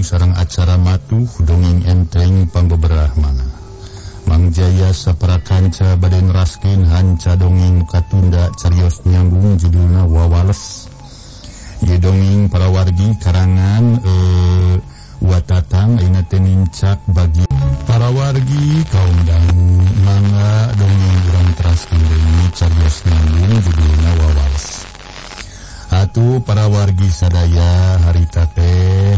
sareng acara matuh dongeng enteng pangbeberah mana Mang Jaya saparakanca bade neraskeun hanca dongeng katunda carios nyambung judulna Wawales. Ieu dongeng para wargi karangan Watatang ayeuna teh nincak bagi para wargi kaum dangu mangga dongeng urang teraskeun deui carios nyambung judulna Wawales. Atuh para wargi sadaya harita teh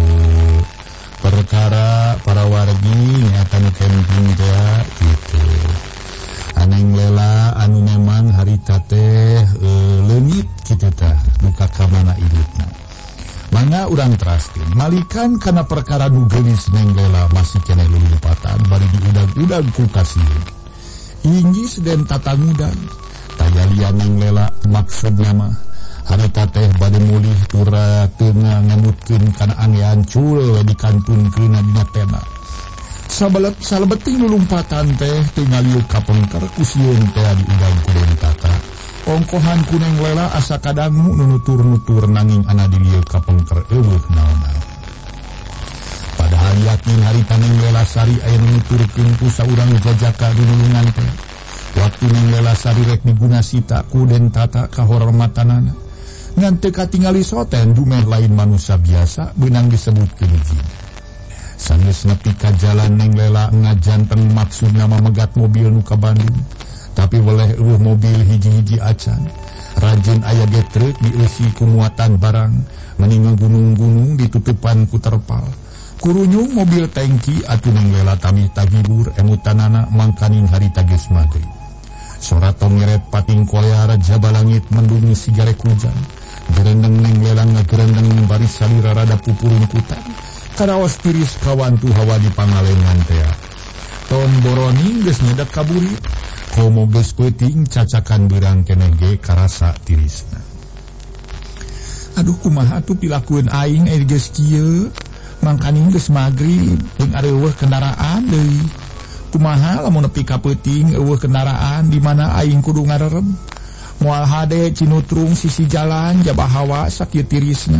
perkara para wargi nyatan camping teh gitu. Aneng lela anu memang harita teh leungit kitu tah duka ka mana idutna. Mangga urang teraskeun malikan kana perkara nu geulis neng lela masih keneh lulumpatan bari diudag-udag ku kasieun. Inggis den tatangudang taya lian neng lela maksudna mah harita teh bade mulih tura teunga ngamutkeun kana anggean cul dikantunkeun dina pena. Salebeting lulumpatan teh tinggal ieu kapengker ku sieun teh diundang ku Den Tata. Ongkohan ku neng lela asa kadangu nu nutur-nutur nanging ana di ieu kapengker eueuh naon-naon. Padahal yakin harita neng lela sari aya nuturkeun ku saurang jajaka di nulungan teh. Waktu neng lela sari rek digunasita ku Den Tata kahormatanana. Ngan teu katingali soten dumeh lain manusia biasa beunang disebutkeun jin. Sanes nepi ka jalan neng lela ngajanten maksudna mamegat mobil nu ka Bandung, tapi weleh eueuh mobil hiji-hiji acan. Rajin aya ge truk dieusi ku muatan barang, mening gunung-gunung ditutupan ku terpal. Kurunyung mobil tangki atuh neng lela tamih tagibur emutanana mangkaning harita geus maghrib. Sora tongeret pating kolear jabalangit mendungi sigarek hujan. Gerendeng neng lelang ngagerendeng baris salira rada pupurun kutan karaos tiris kawantu hawa di pangalengan tea. Ton boroni geus nyedak kaburi komo geus peuting cacakan beurang keneh ge karasa tirisna. Aduh kumaha atuh pilakueun aing geus kieu mangkaning geus magrib jeung ari eueuh kendaraan deui. Kumaha lamun nepi ka peuting eueuh kendaraan di mana aing kudu ngarerem. Moal hade cinutrung sisi jalan jabah hawa sakieu tirisna.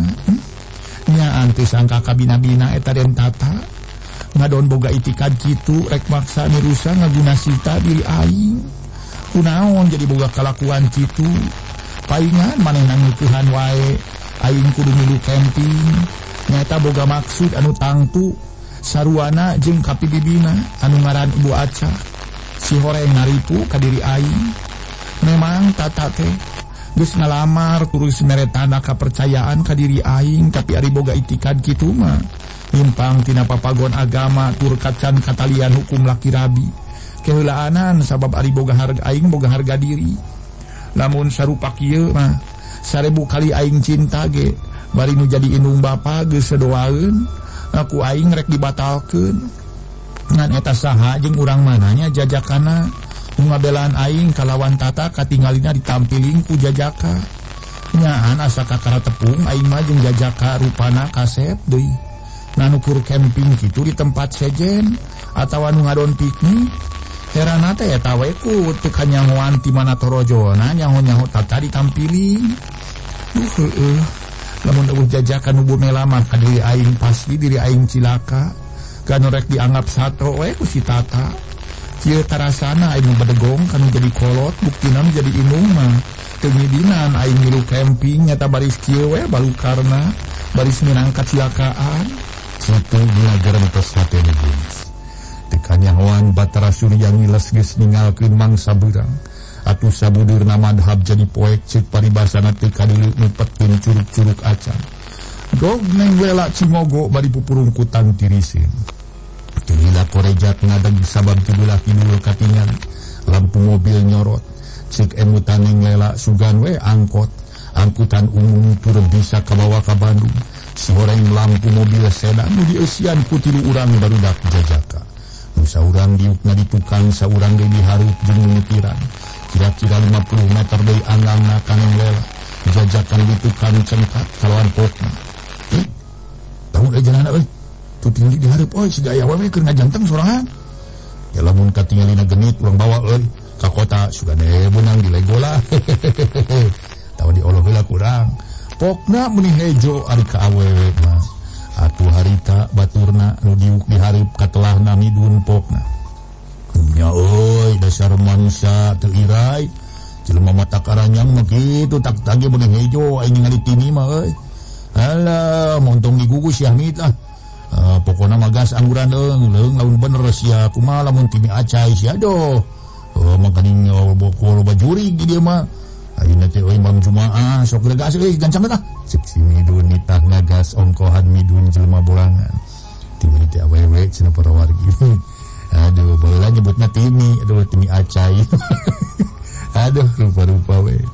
Nya anti sangka kabina-bina eta Den Tata ngadon boga itikad kitu rek maksa nirusa ngagunasita diri aing. Kunaon jadi boga kalakuan kitu? Paingan manehna ngutuhan wae aing kudu milu camping. Nyata boga maksud anu tangtu saruana jeung kapibibina anu ngaran Ibu Aca. Si horeng ngaripu ka diri aing. Memang Tata teh geus ngalamar terus meretana kepercayaan ka diri aing, tapi ari boga itikad kitu mah nyimpang tina papagon agama tur kacan katalian hukum laki rabi. Keheulaanan sabab ari boga harga aing boga harga diri. Lamun sarupa kieu mah 1000 kali aing cinta ge bari nu jadi indung bapa geus sadoaeun aku aing rek dibatalkeun. Ngan eta saha jeung urang mananya jajakana ngabelaan aing kalawan Tata katinggalina ditampiling ku jajaka. Nyaan asa kakara tepung aing mah jeung jajaka rupana kasep deui. Nanukur camping kitu di tempat sejen atawa nu ngadon piknik. Herana teh eta we ku teu kanyangoan ti mana torojona nyaho-nyaho Tata ditampiling. Heueuh. Lamun eueuh jajaka nu bumela mah ka diri aing pasti diri aing cilaka. Kanu rek dianggap satro we ku si Tata. Kieu tarasana aing badegong kanu jadi kolot buktina jadi indung mah teu ngidinan aing milu camping nyata baris kieu we balukarna baris minangkat silakaan kitu dina gerentos hate nu geus teu kanyahoan Batara Surya ngiles geus ninggalkeun mangsa beurang atuh sabudeurna madhab jadi poek ceuk paribasana teu kadieu nepetkeun curug-curug acan dog neng lela cimogo bari pupurungkutan tiriseun. Tila korejat ngadeg sabab tidulah kidul katingan lampu mobil nyorot cek emutan neng lela sugan we angkutan umum tur bisa kabawa ka Bandung si horeng lampu mobil sedan nu dieusian ku tilu urang barudak jajaka nu saurang diukna di tukang saurang deui dihareup jeung nyetiran kira-kira 50 meter deui anggangna ka neng lela jajakan di tukang cengkat kalawan pokna tahu jalanna euy tu tinggi dihareup euy siga aya we keur ngajanteng sorangan. Ya lamun katingalina genit urang bawa euy ka kota sugane beunang di Legola. Tahu dioloh heula kurang. Pokna meuni hejo ari ka awewe mah. atuh harita baturna nu diuk dihareup katelahna midun pokna nya euy dasar manusia teu irai jelema mata karanyang mah kitu tak tage beunang hejo aing ningali tini mah euy alah montong digugus ya Hamid ah pokona magas angguran leung laun bener sia kumaha lamun tini acai sia doh mangkaning bokol bajuri di dieu mah ayeuna teh euy malam Jumaah sok gagas euy gancang tah cek si midun nitah ngagas ongkohan midun jelema borangan tini teh awewe cenah para wargi aduh baheula nyebutna tini aduh tini acai aduh rupa-rupa we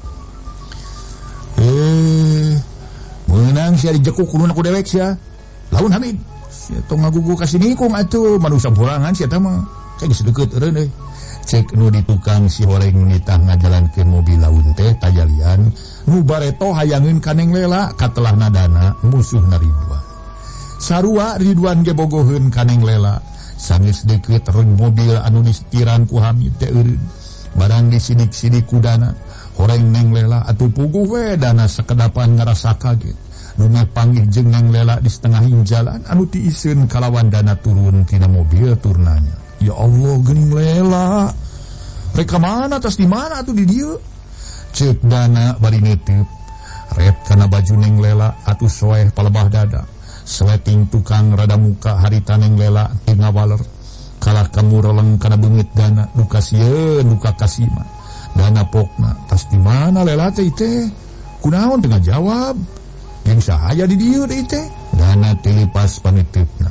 meunang sia dijekuk kuluna ku dewek sia laun Hamid sia tong ngagugu ka sinikung atuh manusia borangan sia teh mah cek geus deukeut eureun euy cek nu di tukang si horeng nitah ngajalankeun mobil laun teh tajalian nu bareto hayangeun kaneng lela katelahna dana musuhna Ridwan sarua Ridwan ge bogoheun kaneng lela sanggeus deukeut reg mobil anu disetiran ku Hamid teh eureun barang disidik-sidik ku dana horeng neng lela atuh puguh we dana sakedapan ngarasa kaget nu panggih jeung neng lela di setengahing jalan anu tiiseun kalawan dana turun tina mobil turnanya. Ya Allah geuning lela rek ka mana tas di mana atuh di dieu ceuk dana bari neuteub ret kana baju neng lela atuh soeh palebah dada seleting tukang rada muka harita neng lela teu ngawaler kalah kamu roleng kana beungeut dana duka sieun duka kasima dana pokna tas di mana lela teh kunaon teu ngajawab jeung sahaya di dieu teh dana tilipas paneuteupna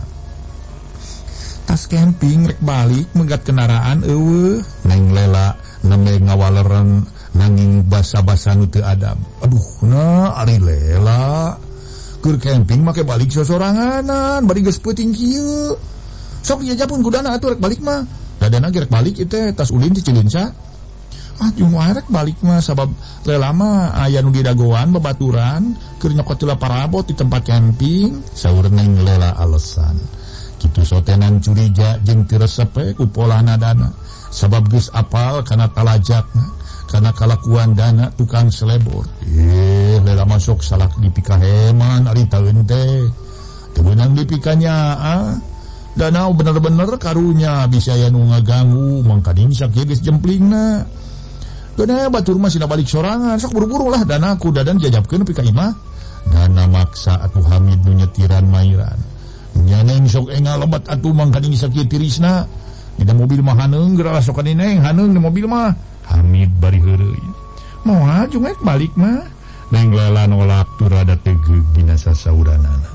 tas camping rek balik megat kendaraan eueuh neng lela nembe ngawaleran nanging basa-basa nu teu adab aduh na ari lela keur camping make balik sosoranganan bari geus peuting kieu sok ieu japun kudana atuh rek balik mah dadana ge rek balik ieu teh tas ulin di Cileunca jeung wae rek balik mah sabab lela mah aya nu didagoan babaturan keur nyokot heula parabot di tempat camping saur neng lela alesan kitu sotenan curiga jeung teu resep ku polana dana sabab geus apal kana talajakna kana kalakuan dana tukang selebor lela masuk salak dipikaheman ari taeun teh teu beunang dipikanya dana bener-bener karunya bisa aya nu ngaganggu mangkading sakieu geus jemplingna dana batur mah sina balik sorangan sok buru-buru lah dana ku dadan jajabkeun nepi ka imah dana maksa atuh Hamid nu nyetiran mairan nya neng sok engal lebat atuh mangkading sakieu tirisna dina mobil mah haneung geura sok ka neng haneung di mobil mah Hamid bari heureuy moal jungek balik mah neng lela nolak tur rada tegeug dina sasauranana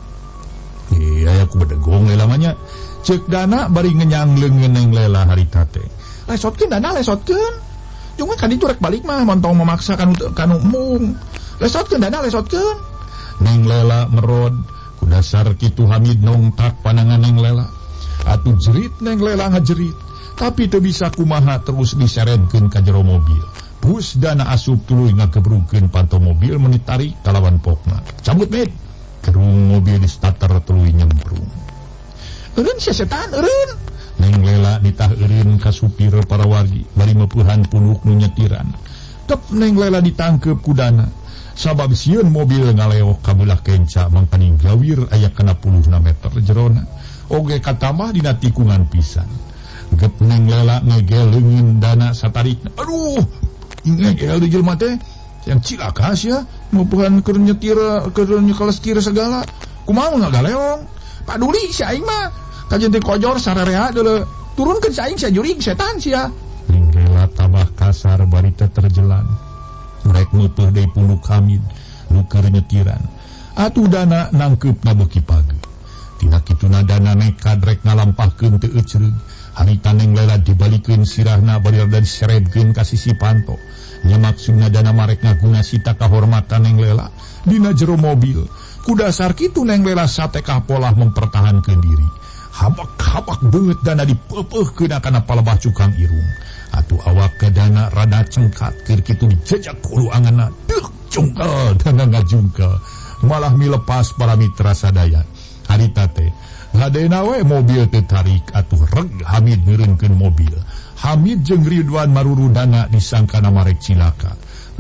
aya ku bedegong lela mah nya ceuk dana bari ngenyang leungeun neng lela harita teh lesotkeun dana lesotkeun jungek ka ditu rek balik mah montong memaksa kanu mung lesotkeun dana lesotkeun neng lela merod ku dasar kitu Hamid nongtak panangan neng lela atuh jerit neng lela ngajerit tapi teu bisa kumaha terus diseredkeun ka jero mobil bus dana asup tuluy ngagebrukeun panto mobil meuni tarik kalawan pokna cabut med gerung mobil di starter tuluy nyemprung eureun sia setan eureun neng lela ditah eureun ka supir para wargi bari meupuhan punduk nu nyetiran tep neng lela ditangkep ku dana sabab sieun mobil ngaleok ka beulah kenca mangpaning gawir aya kana 10 meter jerona oge katambah dina tikungan pisan gep neng lela ngegel leungeun dana satarikna aduh ngegel di jelema teh yang cilaka sia meupuhan keur nyetir keur nyekeles kir segala kumaha ngagaleong paduli si aing mah kajen teh kojor sararea deuleu turunkeun si aing sia jurig setan sia neng lela tambah kasar bari teh terjelan rek meupuh deui punduk Hamid nu keur nyetiran atuh dana nangkeupna beuki pagi tina kituna dana nekat rek ngalampahkeun teu eucereug harita neng lela dibalikeun sirahna bari rada diseredkeun ka sisi panto nya maksudna dana marek ngaguna sita kahormatan neng lela dina jero mobil ku dasar kitu neng lela satekah pola mempertahankeun diri habak-habak beut dana dipeupeuhkeun kana palebah cukang irung atuh awak ke dana rada cengkat keur kitu dijejak hulu anganna deuh jungkel dana ngajungkel malah milepas para mitra sadaya harita teh ngadena we mobil teh tarik atuh reg Hamid ngeureunkeun mobil Hamid jeung Ridwan maruru dana disangkana marek cilaka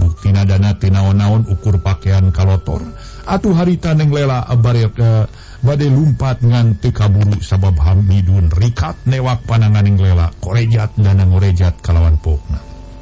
buktina dana tinaon-naon ukur pakaian kalotor atuh harita Neng Lela bade lumpat ngan teu kaburu sabab Hamidun rikat newak panangan Neng Lela korejat dana ngorejat kalawan pokna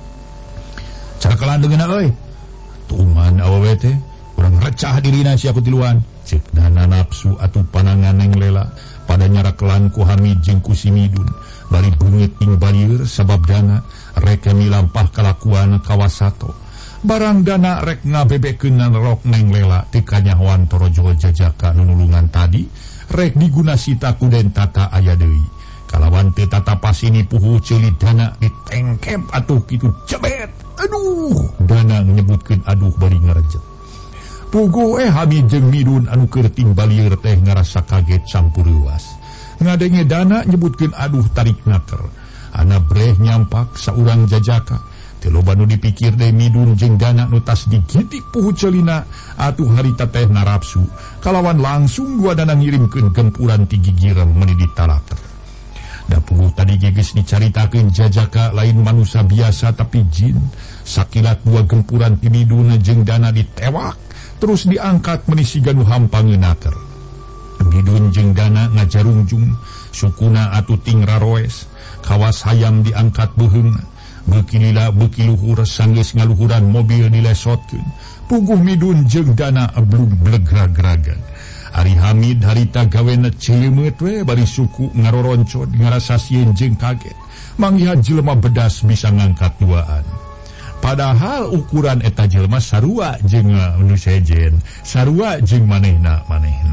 carakelan deungeuna euy tuman awewe teh urang recah dirina si aku tiluan cek dana nafsu atuh panangan Neng Lela pada nyarakelan ku Hamid jeung ku si Midun bari beungeut ing balieur sabab dana rek milampah kalakuan kawasato barang dana rek ngabebekeun rok Neng Lela ti kanyahoan torojo jajaka nunulungan tadi rek digunasita ku den tata aya deui kalawan teu tata pasini puhu ceuli dana ditengkep atuh kitu cebet aduh dana nyebutkeun aduh bari ngarejet puguh Hamid jeung Midun anu keur ting balieur teh ngarasa kaget campur leuwas ngadenge dana nyebutkeun aduh tarik naker ana breh nyampak saurang jajaka teu loba nu dipikir deui Midun jeung dana nu tas digitik puhu ceulina atuh harita teh narapsu kalawan langsung dua dana ngirimkeun gempuran ti gigirem meuni ditalater da puguh tadi geus dicaritakeun jajaka lain manusia biasa tapi jin sakilat dua gempuran ti Midun jeung dana ditewak terus diangkat meuni siga nu hampangeunaker Midun jeung dana ngajarungjung sukuna atuh ting raroes kawas hayam diangkat beuheung beuki lila beuki luhur sanggeus ngaluhuran mobil dilesotkeun puguh Midun jeung dana ablung blegrag-gragan Ari Hamid harita gawena ceuleumeuet we bari suku ngaroroncod ngarasa sieun jeung kaget manggihan jelema bedas bisa ngangkat duaan padahal ukuran eta jelema sarua jeung nu sejen sarua jeung manehna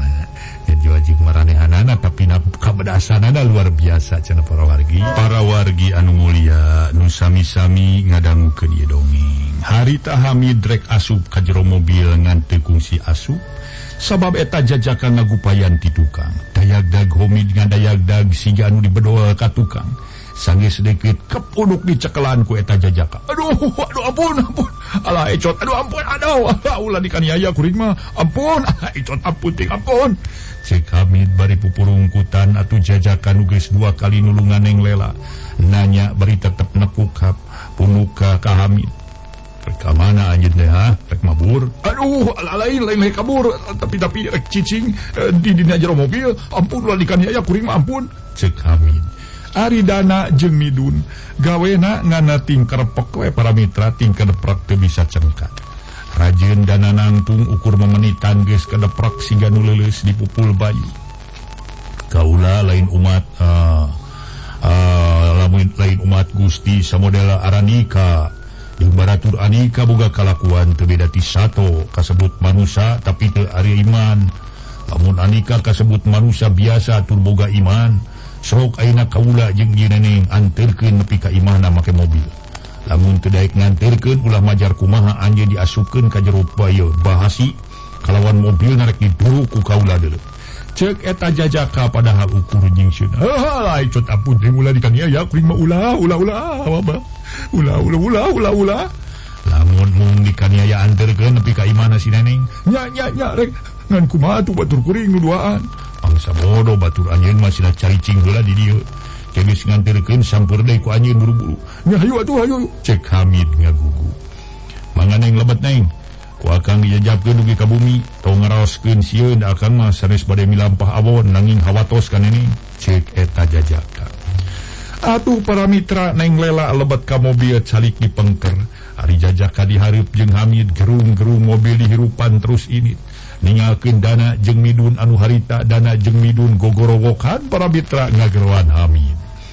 jadi wajib maranehanana tapi kabedasanana luar biasa cenah para wargi anu mulia nu sami-sami ngadangukeun ieu dongeng harita Hamid rek asup ka jero mobil ngan teu kungsi asup sabab eta jajaka ngagupayan ti tukang dayagdag Hamid ngan dayagdag siga anu dibedoel ka tukang sanggeus sedikit kepuduk dicekelan ku eta jajaka aduh ampun alah ecot ampun ulah dikaniaya kuring mah ampun ecot ampun cek Hamid bari pupurungkutan atuh jajaka nu geus dua kali nulungan Neng Lela nanya bari tetep nekuk punuka ka Hamid rek mana anjeun teh rek mabur aduh lain kabur tapi rek cicing di dina jero mobil ampun ulah dikaniaya kuring mah ampun cek Hamid Ari dana jeung Midun gawena ngana tingkerpek we para mitra tingkerprek teu bisa cengkat rajeun dana nangtung ukur memenitan geus kedeprek siga nu leuleus dipupul bayi kaula lain umat lain umat Gusti samodel Aranika jeung baratur Anika boga kalakuan teu beda ti sato kasebut manusia tapi teu ari iman lamun Anika kasebut manusia biasa tur boga iman sok ayeuna kaula jeung ieu neneng anterkeun nepi ka imahna make mobil lamun teu daek nganterkeun ulah majar kumaha anjeun diasupkeun ka jero bayo bahasi kalawan mobil narek diduru ku kaula deuleu ceuk eta jajaka padahal ukur jeung sieun halah icot ampun teh ulah dikaniaya kuring mah ulah lamun mung dikaniaya anterkeun nepi ka imahna si neneng nya rek ngan kumaha tuh batur kuring nu duaan angsa bodoh batur anjeun mah sila caricing heula di dieu geus nganterkeun sampeur deui ku anjeun buru-buru nya hayu cek Hamid ngagugu manganeng lebet neng ku akang dijajabkeun dugi ka bumi tong ngaraoskeun sieun akang mah sanes bade milampah awon nanging hawatos ka neneng cek eta jajaka atuh para mitra Neng Lela lebet ka mobil calik dipengker ari jajaka dihareup jeung Hamid gerung-gerung mobil dihirupan terus init ningalkeun dana jeung Midun anu harita dana jeung Midun gogorogokan para mitra ngageroan Hamid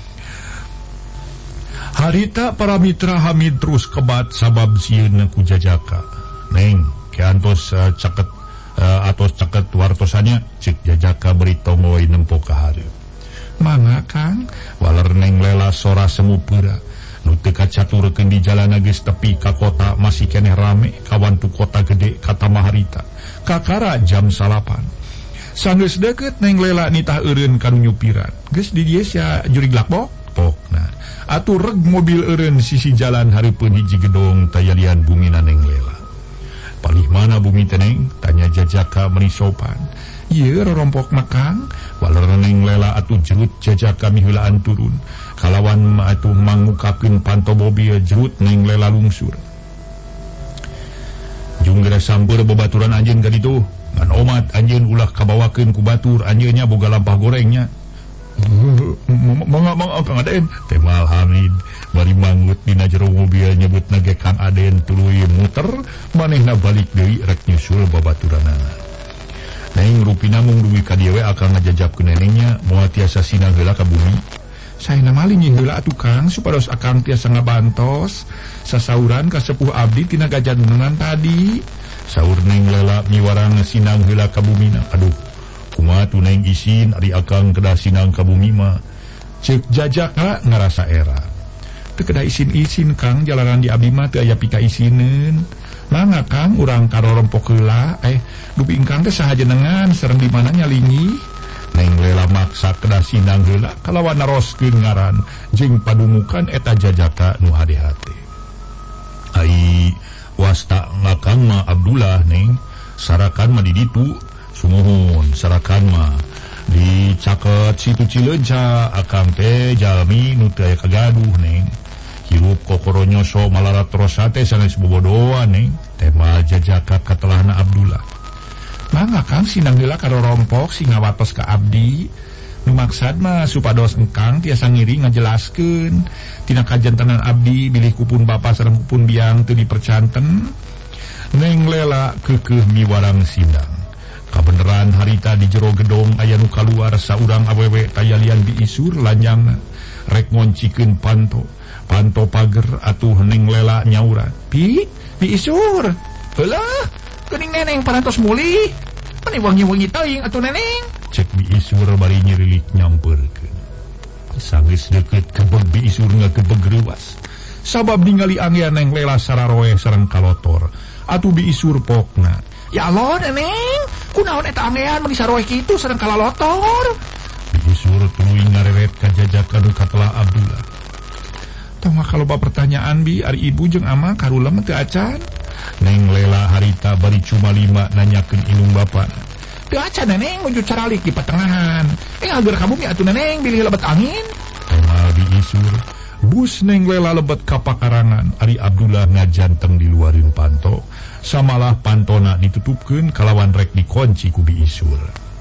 harita para mitra Hamid terus kebat sabab sieun ku jajaka neng keantos ceket wartosannya cek jajaka beri tongoy nempo ka hareup mangga Kang waler Neng Lela sora semu peura nu teu kacaturkeun di jalana geus tepi ka kota masih keneh rame kawan tu kota gede kata maharita kakara jam 8 sanggeus deukeut Neng Lela nitah eureun kanu nyupiran geus di dieu sia jurig lakbok pokna atuh reg mobil eureun sisi jalan hareupeun hiji gedong tayalian bumina Neng Lela palih mana bumi teh Neng tanya jajaka meuni sopan ieu rorompok Kang waler Neng Lela atuh jerut jajaka miheulaan turun kalawan atuh mangukakeun panto mobil jerut Neng Lela lungsur langsung geura samper babaturan anjeun ka ditu ngan omat anjeun ulah kabawakeun ku batur anjeunnya boga lampah gorengnya. Mangga Kang Aden Temal Hamid bari mangut dina jero mobil nyebutna ge Kang Aden tuluy muter manehna balik deui rek nyusul babaturanna. Neng rupina mung duwi ka dieu we akang ngajajabkeun nenengnya moal tiasa sinang heula ka bumi. Saena mah linggih heula atuh Kang supados akang tiasa ngabantos sasauran ka sepuh abdi tina gajanungan tadi. Saur Neng Lela miwarang sinang heula ka bumina. Aduh kumaha tu Neng isin ari akang kedah sinang ka bumi mah ceuk jajaka ngarasa era. Teu kedah isin-isin Kang jalanan di abdi mah teu aya pika isineun. Mangga Kang urang karorompok heula dupi engkang teh saha jenengan sareng di mana nyalingi. Neng Lela maksa kedah sinang heula kalawan naroskeun ngaran jeung padumukan eta jajaka nu hade-hade. Ai wasta ngakang mah Abdullah Neng sarakan mah di ditu sumuhun sarakan mah dicaket situ Cileunca akang teh jalmi nu teu aya kagaduh Neng hirup kokoro nyoso malarat rosa teh sanes bobodoan Neng tema jajaka katelahna Abdullah. Mangga Kang sinang heula karorompok sing ngawatos ka abdi nu maksad mah supados engkang tiasa ngiri ngajelaskeun tina kajantenan abdi bilih kupun bapa sareng kupun biang teu dipercanten. Neng Lela keukeuh miwarang sindang. Kabeneran harita di jero gedong aya nu kaluar saurang awewe tayalian biisur lanjangna rek ngoncikeun panto pager atuh Neng Lela nyaura biisur heulah geuning neneng parantos muli mani wangi-wangi teuing atuh neneng cek biisur bari nyirilik nyampeurkeun. Sanggeus deukeut kebeg biisur ngakebeg reuwas sabab ningali anggean Neng Lela sararoe sareng kalotor atuh biisur pokna. Ya Allah neneng kunaon eta anggean meni saroe kitu sareng kalalotor. Biisur tuluy ngareret ka jajaka nu katelah Abdullah. Tong kaloba pertanyaan bi ari ibu jeung ama karula mah teu acan. Neng Lela harita bari cuma 5 nanyakeun indung bapana. Teu acan neneng nuju caralik di patengahan. Ageura ka bumi atuh neneng bilih lebet angin. Temal biisur bus Neng Lela lebet ka pakarangan ari Abdullah ngajanteng di luareun panto. Samalah pantona ditutupkeun kalawan rek dikunci ku biisur.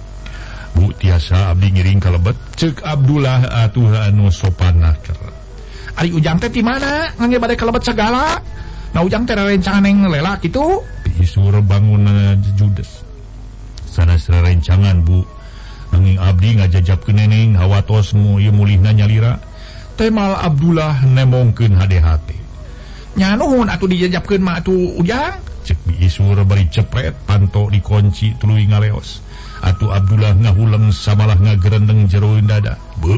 Bu tiasa abdi ngiring kalebet ceuk Abdullah atuh anu sopan naker. Ari ujang teh ti mana ngangge bade kalebet sagala? Na ujang teh rencangan Neng Lela kitu? Biisur bangun judes. Sanes rencangan Bu. Nanging abdi ngajajabkeun neneng hawatos mu ieu mulihna nyalira. Temal Abdullah nemongkeun hade-hade. Nya nuhun atuh dijajabkeun mah atuh ujang. Cek biisur bari cepret panto dikunci tuluy ngaleos. Atuh Abdullah ngahuleng samalah ngagerendeng jeroeun dada. Beuh.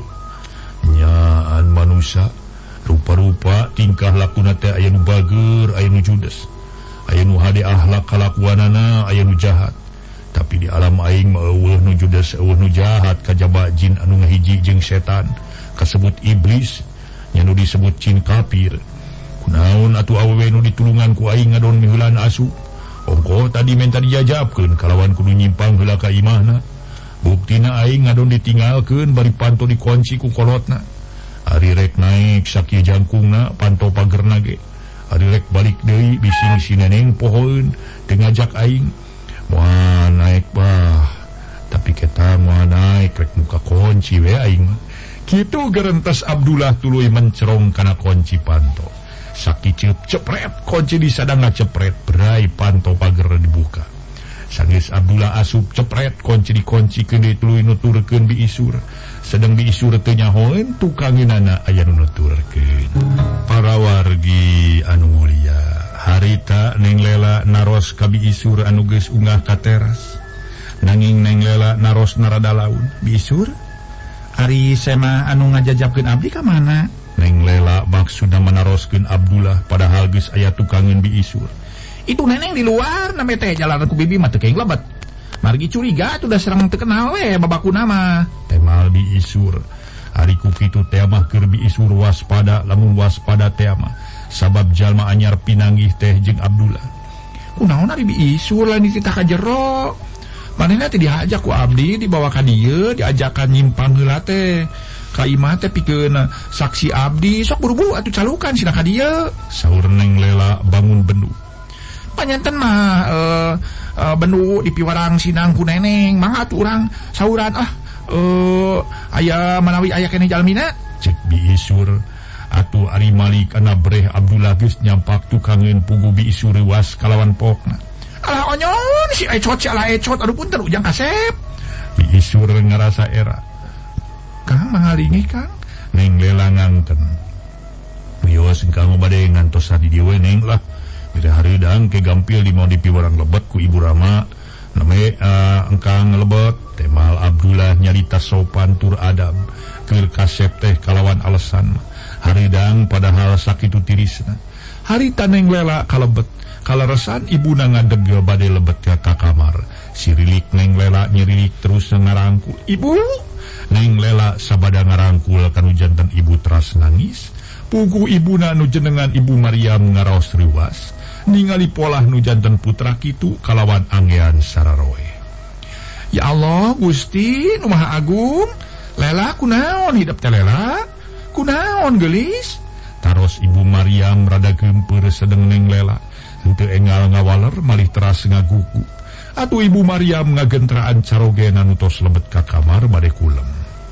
Nyaan manusia rupa-rupa tingkah lakuna teh aya nu bageur, aya nu judes. Aya nu hade akhlak kalakuanana, aya nu jahat. Tapi di alam aing mah eueuh nu judes, eueuh nu jahat kajaba jin anu ngahiji jeung setan kasebut iblis nya nu disebut jin kafir. Kunaon atuh awewe nu ditulungan ku aing ngadon miheulan asu? Ongko tadi menta dijajabkeun kalawan kudu nyimpang heula ka imahna. Buktina aing ngadon ditinggalkeun bari panto dikunci ku kolotna. Ari rek naik sakieu jangkungna panto pagerna ge. Ari rek balik deui bising si neneng pohoeun teu ngajak aing. Moal naik bah. Tapi kita moal naik rek muka kunci we aing. Kitu gerentes Abdullah tuluy mencerong kana kunci panto. Sakiceup cepret kunci disadang cepret berai panto pager dibuka. Sanggeus Abdullah asup cepret kunci dikuncikeun deui tuluy nuturkeun biisur. Sedang biisur teu nyahoeun tukangeunana aya nu nuturkeun. Para wargi anu mulia, harita Neng Lela naros ka biisur anu geus unggah ka teras. Nanging Neng Lela naros narada laun. Biisur, ari sema anu ngajajabkeun abdi ka mana? Neng Lela maksudna menaroskeun Abdullah padahal geus aya tukangeun biisur. Itu neneng di luar name teh jalanan ku bibi mah teu keing lebet. Margi curiga atuh da serang teu kenal we babakuna mah. Temal biisur. Ari ku kitu teh mah keur biisur waspada lamun waspada teh mah sabab jalma anyar pinanggih teh jeung Abdullah. Kunaon ari biisur lain dititah ka jero. Manehna teh diajak ku abdi dibawa ka dieu diajakan nyimpang heula teh. Ka imah teh pikeun saksi abdi sok buru-buru atuh calukan sina ka dieu. Saur Neng Lela bangun bendu. panyanten mah bendu di piwarang sinang ku neneng mangga atuh urang sauran aya manawi aya keneh jalmina cek biisur atuh Ari Malik kana breh Abdullah geus nyampak tukangeun pugu biisur was kalawan pokna alah onyon si ecot aduh punten ujang kasep biisur ngarasa era Kang mangalingi Kang Neng Lela ngangten wios engkang bade ngantos di dieu neng lah bila hareudang ke gampil di mau dipiwarang lebet ku Ibu Rama name engkang lebet temal Abdullah nyarita sopan tur adab keur kasep teh kalawan alasan hareudang padahal sakitu tirisna harita Neng Lela kalebet kaleresan ibuna ngadeg bade lebet ka kamar sirilik Neng Lela nyirilik terus ngarangkul ibu Neng Lela sabada ngarangkul kanu janten ibu teras nangis pugu ibuna nu jenengan Ibu Maryam ngaraos riwas ningali polah nu janten putra kitu kalawan anggean sararoe ya Allah Gusti nu Maha Agung Lela kunaon hidup teh Lela kunaon geulis taros Ibu Maryam rada geumpeur sedeng Neng Lela henteu enggal ngawaler malih teras ngagugu atuh Ibu Maryam ngagentraan carogen anu tos lebet ka kamar bade kulem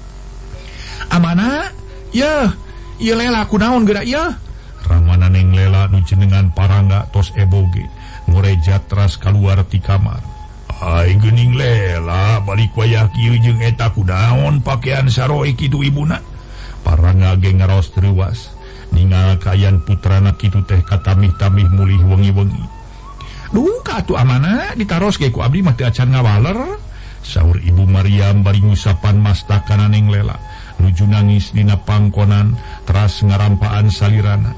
amana ieu Lela kunaon geura ieu ramana Neng Lela nu jenengan parangga tos eboge ngorejat teras kaluar ti kamar ai geuning Lela balik wayah kieu jeung eta kunaon pakean saroe kitu ibuna parangga ge ngaraos treuwas ningal kayan putrana kitu teh katamih-tamih mulih wengi-wengi duh ka atuh amana ditaros ge ku abdi mah teu acan ngawaler saur Ibu Maryam bari ngusapan masta kana Neng Lela nuju nangis dina pangkonan teras ngarampaan salirana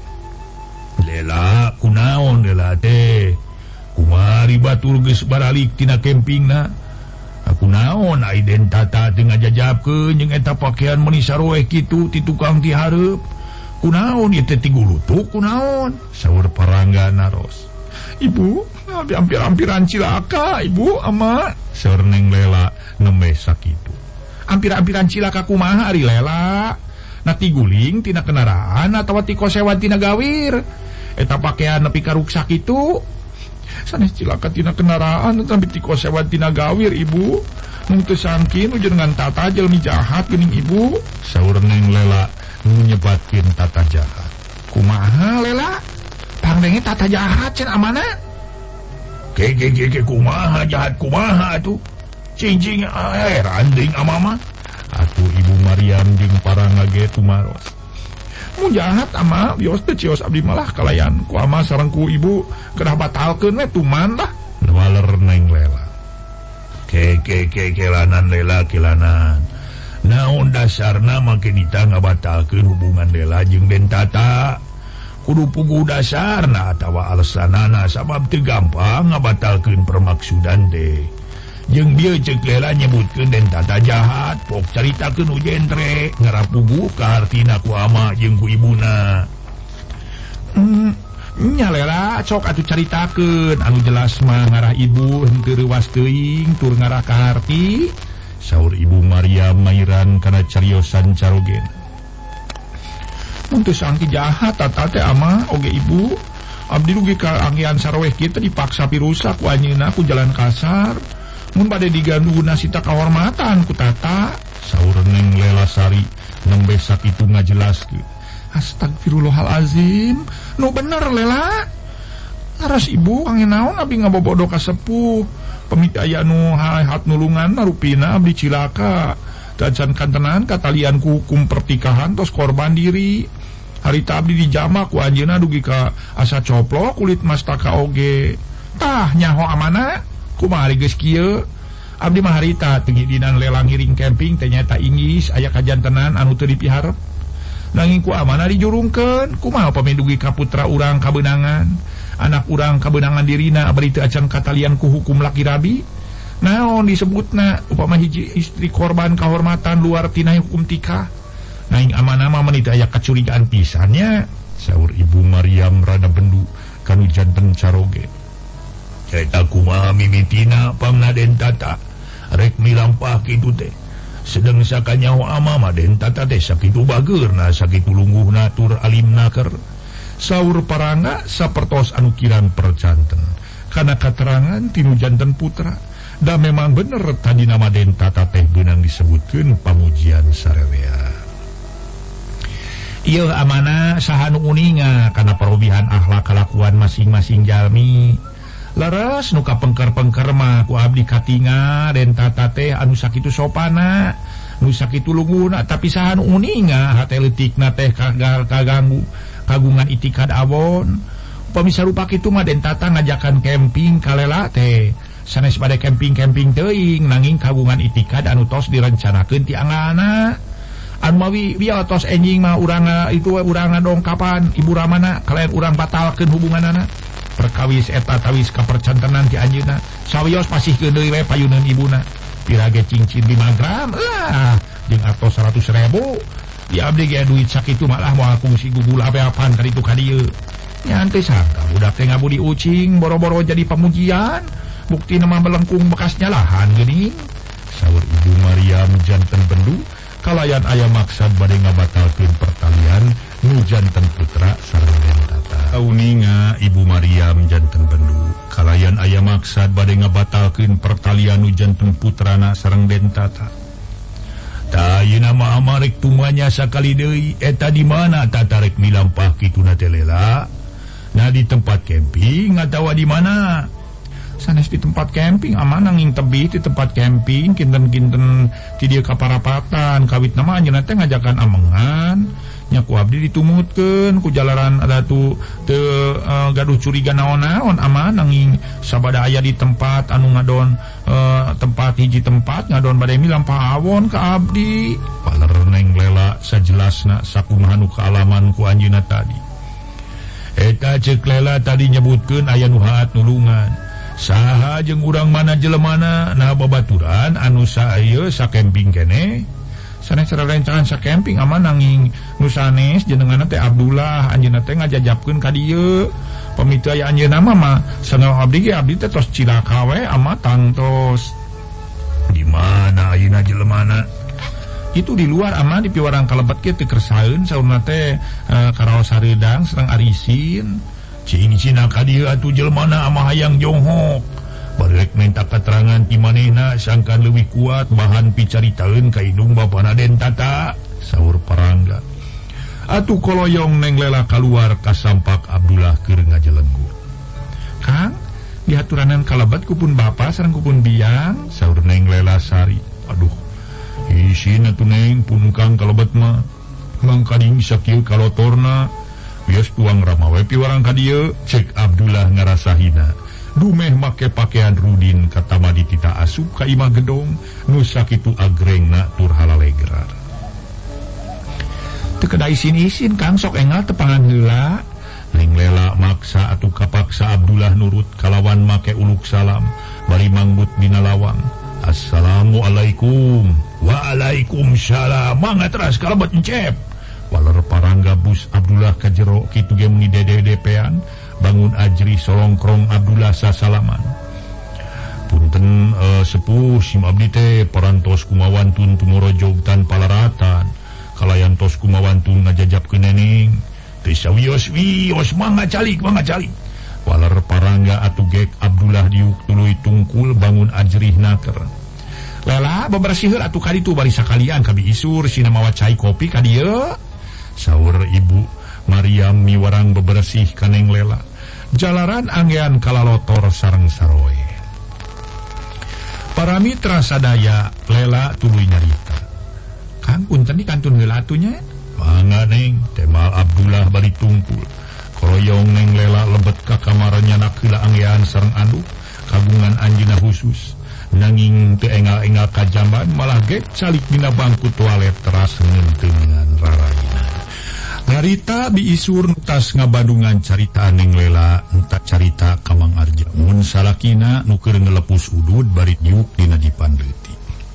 Lela kunaon Lela teh kumari batur geus baralik tina kempingna aku naon ai den tata teu ngajajabkeun jeung eta pakean meuni saroe kitu ti tukang ti hareup kunaon ieu teh ti gulutuk kunaon saur parangga naros ibu hampir-hampiran cilaka ibu ama saur Neng Lela nembe sakitu hampir-hampiran cilaka kumaha ari Lela nati guling tina kendaraan atawa ti kosewan tina gawir eta pakean nepi ka ruksak itu sanes cilaka tina kendaraan tapi ti kosewan tina gawir ibu mung teu sangkin nu jenengan tata jelmi jahat geuning ibu saur Neng Lela nu nyebatkeun tata jahat kumaha Lela pangdenge tata jahat cenah amana ke kumaha jahat kumaha atuh cincing randing amama atuh Ibu Maryam jeung parangga ge tumaros mun jahat ama bios teh cios abdi malah kalayan ku ama sareng ku ibu kedah batalkeun we tuman lah waler Neng Lela ke kelanan Lela kelanan naon dasarna make dita ngabatalkeun hubungan Lela jeung Den Tata kudu pugu dasarna atawa alasanana sabab teu gampang ngabatalkeun permaksudan teh jeung dia cek Lela nyebutkeun Den Tata jahat pok caritakeun u jentre ngarapugu ka hartina ku ama jeung ku ibuna nya Lela sok atuh caritakeun anu jelas mah ngarah ibu henteu reuwas teuing tur ngarah ka harti saur Ibu Maryam mairan kana cariosan carogen mun teu sangki jahat tata teh ama oge ibu abdi rugi ka anggean saroeh kitu dipaksa pirusak ku anjeunna ku jalan kasar mun bade diganduna sita kahormatan ku tata saur Neng Lela Sari nembe sakitu ngajelaskeun astagfirullahalazim nu bener Lela ngaras ibu angin naon abdi ngabobodo ka sepuh pamit aya nu hahat nulungan rupina abdi cilaka dajan kantenan katalian ku hukum pertikahan tos korban diri harita abdi dijama ku anjeunna dugi ka asa coplok kulit mastaka oge tah nyaho amana kumaha geus kieu abdi mah harita teu ngidinan Lela ngiring camping teh nyaeta inggis aya kajantenan anu teu dipiharep nanging ku amana dijurungkeun kumaha pami dugi ka putra urang kabeunangan anak urang kabeunangan dirina bari teu acan katalian ku hukum laki rabi naon disebutna upama hiji istri korban kahormatan luar tina hukum tikah nanging amana mah meuni aya kacurigaan pisannya saur Ibu Maryam rada bendu kanu janten caroge eta kumaha mimitina pamna Den Tata rek milampah kitu teh sedeng sakanyaho ama mah Den Tata teh sakitu bageurna sakitu lungguhna tur alimna keur saur parangga sapertos anu kirang percanten karena keterangan tinu janten putra. Da memang bener tadi nama Den Tata teh beunang disebutkeun pamujian sarerea. Ieu amanah saha nu uninga kana parobihan akhlak kalakuan masing-masing jalmi. Leres nu kapengker-pengker mah ku abdi katinga Den Tata teh anu sakitu sopana, nu sakitu lunguna, tapi saha nu uninga hate leutikna teh kaganggu kagungan itikad awon. Upami sarupa kitu mah Den Tata ngajakan camping kalela teh. Sanes pada camping-camping teuing nanging kagungan itikad anu tos direncanakeun ti angana. Anu mawi bieu tos enjing mah urang itu urang dongkapan ibu ramana kalayan urang batalkeun hubunganana. Perkawis eta tawis kapercantenan ti anjeunna. Sawios pasihkeun deui we payuneun ibuna. Pirage cincin 5 gram jeung atos 100.000. Di abdi ge duit sakitu malah moal kungsi gugul ape-apan ka ditu ka dieu. Nya teu sangka budak teh ngabudi ucing boro-boro jadi pamujian. Bukti nama melengkung bekasnya lahan geuning. Saur Ibu Maryam janten bendu kalayan aya maksad bade ngabatalkeun pertalian nu janten putra sareng Den Tata. Uninga Ibu Maryam janten bendu kalayan aya maksad bade ngabatalkeun pertalian nu janten putrana sareng Den Tata. Ta ayeuna mah amarek tumanya sakali deui eta di mana Tata rek milampah kituna teh lela. Nah di tempat camping atawa di mana? Sanes di tempat camping aman nanging tebih di tempat camping kinten-kinten ti dieu kaparapatan kawit nama anjeunna teh ngajakan amengan nya ku abdi ditumutkeun ku jalaran ada tu teu gaduh curiga naon-naon aman nanging sabada aya di tempat anu ngadon tempat hiji tempat ngadon bade milampah awon ka abdi paler Neng Lela sajelasna sakumaha nu kaalaman ku anjeunna tadi. Eta ceuk Lela tadi nyebutkeun aya nu haat nulungan. Saha jeung urang mana jelemana nah babaturan anu saeu sacamping keneh. Sanes rerencangan sacamping aman nanging nu sanes jenenganna teh Abdullah anjeunna teh ngajajabkeun ka dieu. Pamitu aya anjeunna mah sangawa abdi ge abdi teh tos cilaka we amat tangtos. Di mana ayeuna jelemana? Itu di luar aman di piwarang kalebet ge teu kersaeun saurna teh karaos sareudang sareng arisin. Cing cina ka dieu atuh jelmana amah hayang jonghok. Barek minta keterangan ti manehna sangkan leuwih kuat bahan picaritaeun ka indung bapana Den Tata. Saur Parangga. Atuh koloyong Neng Lela kaluar ka sampak Abdullah keur ngajelenggur. Kang, diaturanan kalebet kupun bapa sareng kupun biang. Saur Neng Lela Sari. Aduh, isin atuh Neng pun Kang kalebet mah. Mang kading sakieu kalotorna. Bias tuang ramawe piwarang ka dieu cek Abdullah ngarasahina. Dumeh make pakaian rudin katama ditita asup ka imah gedong nu sakitu agrengna tur halalegrar. Teu kada isin-isin Kang sok engal tepangan heula. Neng Lela maksa atuh kapaksa Abdullah nurut kalawan make uluk salam bari mangbut dina lawang. Assalamualaikum. Waalaikumsalam. Mangga teras kalebet encep. Waler Parangga bus Abdullah ka jero kitu ge muni dede-depean bangun ajri solongkrong Abdullah sasalaman. Punten sepuh sim abdi teh parantos kumawantun tumorojog tan palaratan kalayan tos kumawantun ngajajabkeun neneng teu sawios-wios mangga calik. Waler Parangga atuh gek Abdullah diuk tuluy tungkul bangun ajrih naker. Lela bebersiheur atuh ka ditu bari sakalian ka biisur sina mawa cai kopi ka dieu. Saur Ibu Maryam miwarang bebersih ka Neng Lela. Jalaran anggean kalalotor sareng saroe. Para mitra sadaya Lela tuluy nyarita. Kang punten dikantun heula atunya. Mangga Neng, temal Abdullah bari tungkul. Koroyong Neng Lela lebet ka kamar nyanak heula anggean sareng anduk kagungan anjeunna khusus. Nanging teu engal-engal kajamban malah gek calik dina bangku toilet teras ngeunteungan rarayna. Narita biisur tas ngabandungan carita Neng Lela entak carita ka Mang Arja. Mun salakina nu keur ngelepus udud bari diuk dina dipan leutik.